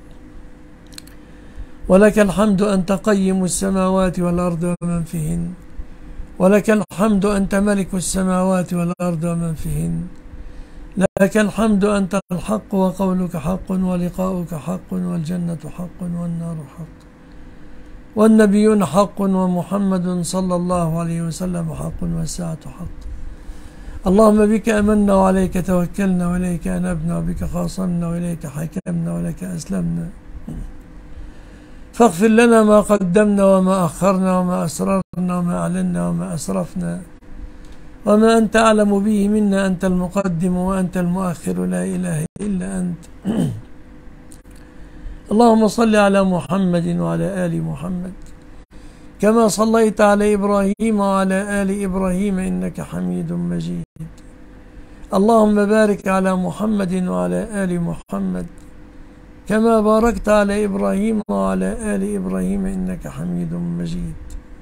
A: ولك الحمد أنت قيم السماوات والأرض ومن فيهن، ولك الحمد أنت ملك السماوات والأرض ومن فيهن، لك الحمد أنت الحق وقولك حق ولقاؤك حق والجنة حق والنار حق والنبيون حق ومحمد صلى الله عليه وسلم حق والساعة حق. اللهم بك أمنا وعليك توكلنا وإليك أنبنا وبك خاصمنا وإليك حكمنا ولك أسلمنا، فاغفر لنا ما قدمنا وما أخرنا وما أسررنا وما أعلنا وما أسرفنا وما أنت أعلم به منا، أنت المقدم وأنت المؤخر لا إله إلا أنت. اللهم صل على محمد وعلى آل محمد كما صليت على إبراهيم وعلى آل إبراهيم إنك حميد مجيد. اللهم بارك على محمد وعلى آل محمد كما باركت على إبراهيم وعلى آل إبراهيم إنك حميد مجيد.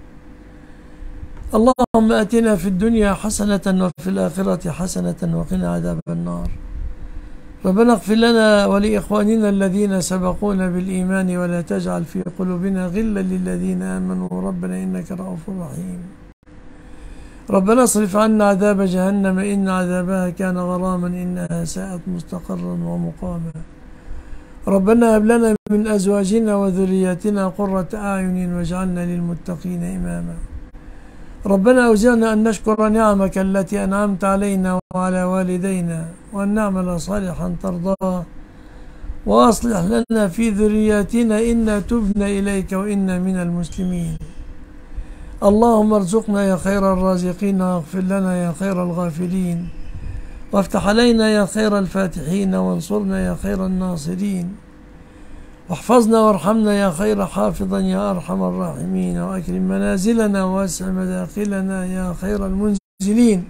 A: اللهم آتنا في الدنيا حسنة وفي الآخرة حسنة وقنا عذاب النار. ربنا اغفر لنا ولإخواننا الذين سبقونا بالإيمان ولا تجعل في قلوبنا غلا للذين آمنوا ربنا إنك رؤوف رحيم. ربنا اصرف عنا عذاب جهنم إن عذابها كان غراما إنها ساءت مستقرا ومقاما. ربنا هب لنا من أزواجنا وذرياتنا قرة أعين واجعلنا للمتقين إماما. ربنا أوزعنا أن نشكر نعمك التي أنعمت علينا وعلى والدينا وأن نعمل صالحا ترضاه وأصلح لنا في ذرياتنا إنا تبنا إليك وإنا من المسلمين. اللهم ارزقنا يا خير الرازقين واغفر لنا يا خير الغافلين وافتح علينا يا خير الفاتحين وانصرنا يا خير الناصرين واحفظنا وارحمنا يا خير حافظا يا أرحم الراحمين وأكرم منازلنا ووسع مداخلنا يا خير المنزلين.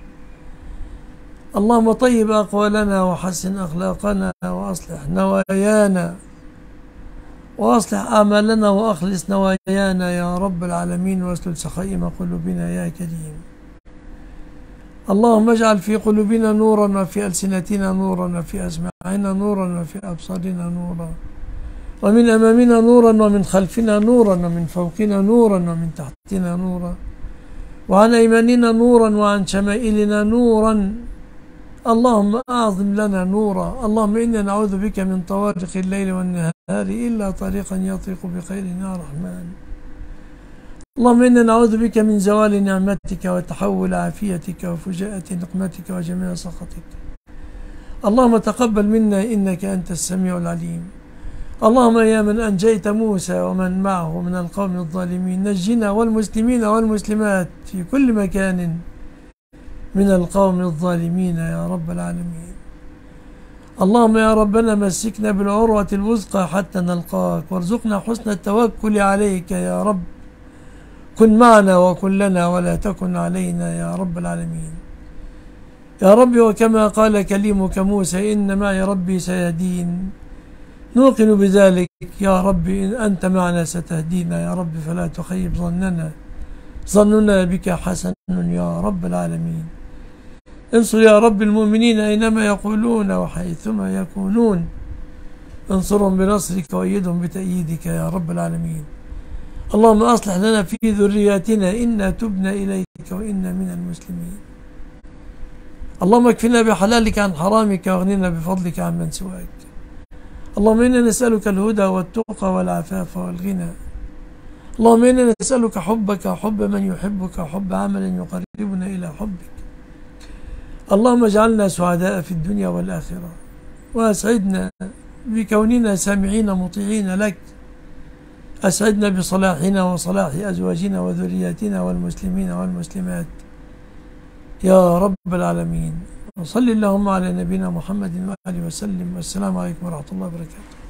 A: اللهم طيب أقوالنا وحسن أخلاقنا وأصلح نوايانا وأصلح أعمالنا وأخلص نوايانا يا رب العالمين واسلل سخائم قلوبنا يا كريم. اللهم اجعل في قلوبنا نورا وفي ألسنتنا نورا وفي أسماعنا نورا وفي أبصارنا نورا ومن أمامنا نورا ومن خلفنا نورا ومن فوقنا نورا ومن تحتنا نورا وعن أيماننا نورا وعن شمائلنا نورا. اللهم أعظم لنا نورا. اللهم إنا نعوذ بك من طوارق الليل والنهار إلا طريقا يطرق بخير يا رحمن. اللهم إنا نعوذ بك من زوال نعمتك وتحول عافيتك وفجاءة نقمتك وجميع سخطك. اللهم تقبل منا إنك أنت السميع العليم. اللهم يا من أنجيت موسى ومن معه من القوم الظالمين نجنا والمسلمين والمسلمات في كل مكان من القوم الظالمين يا رب العالمين. اللهم يا ربنا مسكنا بالعروة الوثقى حتى نلقاك وارزقنا حسن التوكل عليك يا رب. كن معنا وكن لنا ولا تكن علينا يا رب العالمين يا رب. وكما قال كليمك موسى إن معي ربي سيهدين نوقن بذلك يا رب. إن أنت معنا ستهدينا يا رب فلا تخيب ظننا. ظننا بك حسن يا رب العالمين. انصر يا رب المؤمنين أينما يقولون وحيثما يكونون. انصرهم بنصرك وأيدهم بتأييدك يا رب العالمين. اللهم أصلح لنا في ذرياتنا إنا تبنا إليك وإنا من المسلمين. اللهم اكفنا بحلالك عن حرامك واغننا بفضلك عن من سواك. اللهم إنا نسألك الهدى والتقى والعفاف والغنى. اللهم إنا نسألك حبك وحب من يحبك وحب عمل يقربنا إلى حبك. اللهم اجعلنا سعداء في الدنيا والآخرة وأسعدنا بكوننا سامعين مطيعين لك. أسعدنا بصلاحنا وصلاح أزواجنا وذرياتنا والمسلمين والمسلمات يا رب العالمين. وصل اللهم على نبينا محمد وآله وسلم. والسلام عليكم ورحمة الله وبركاته.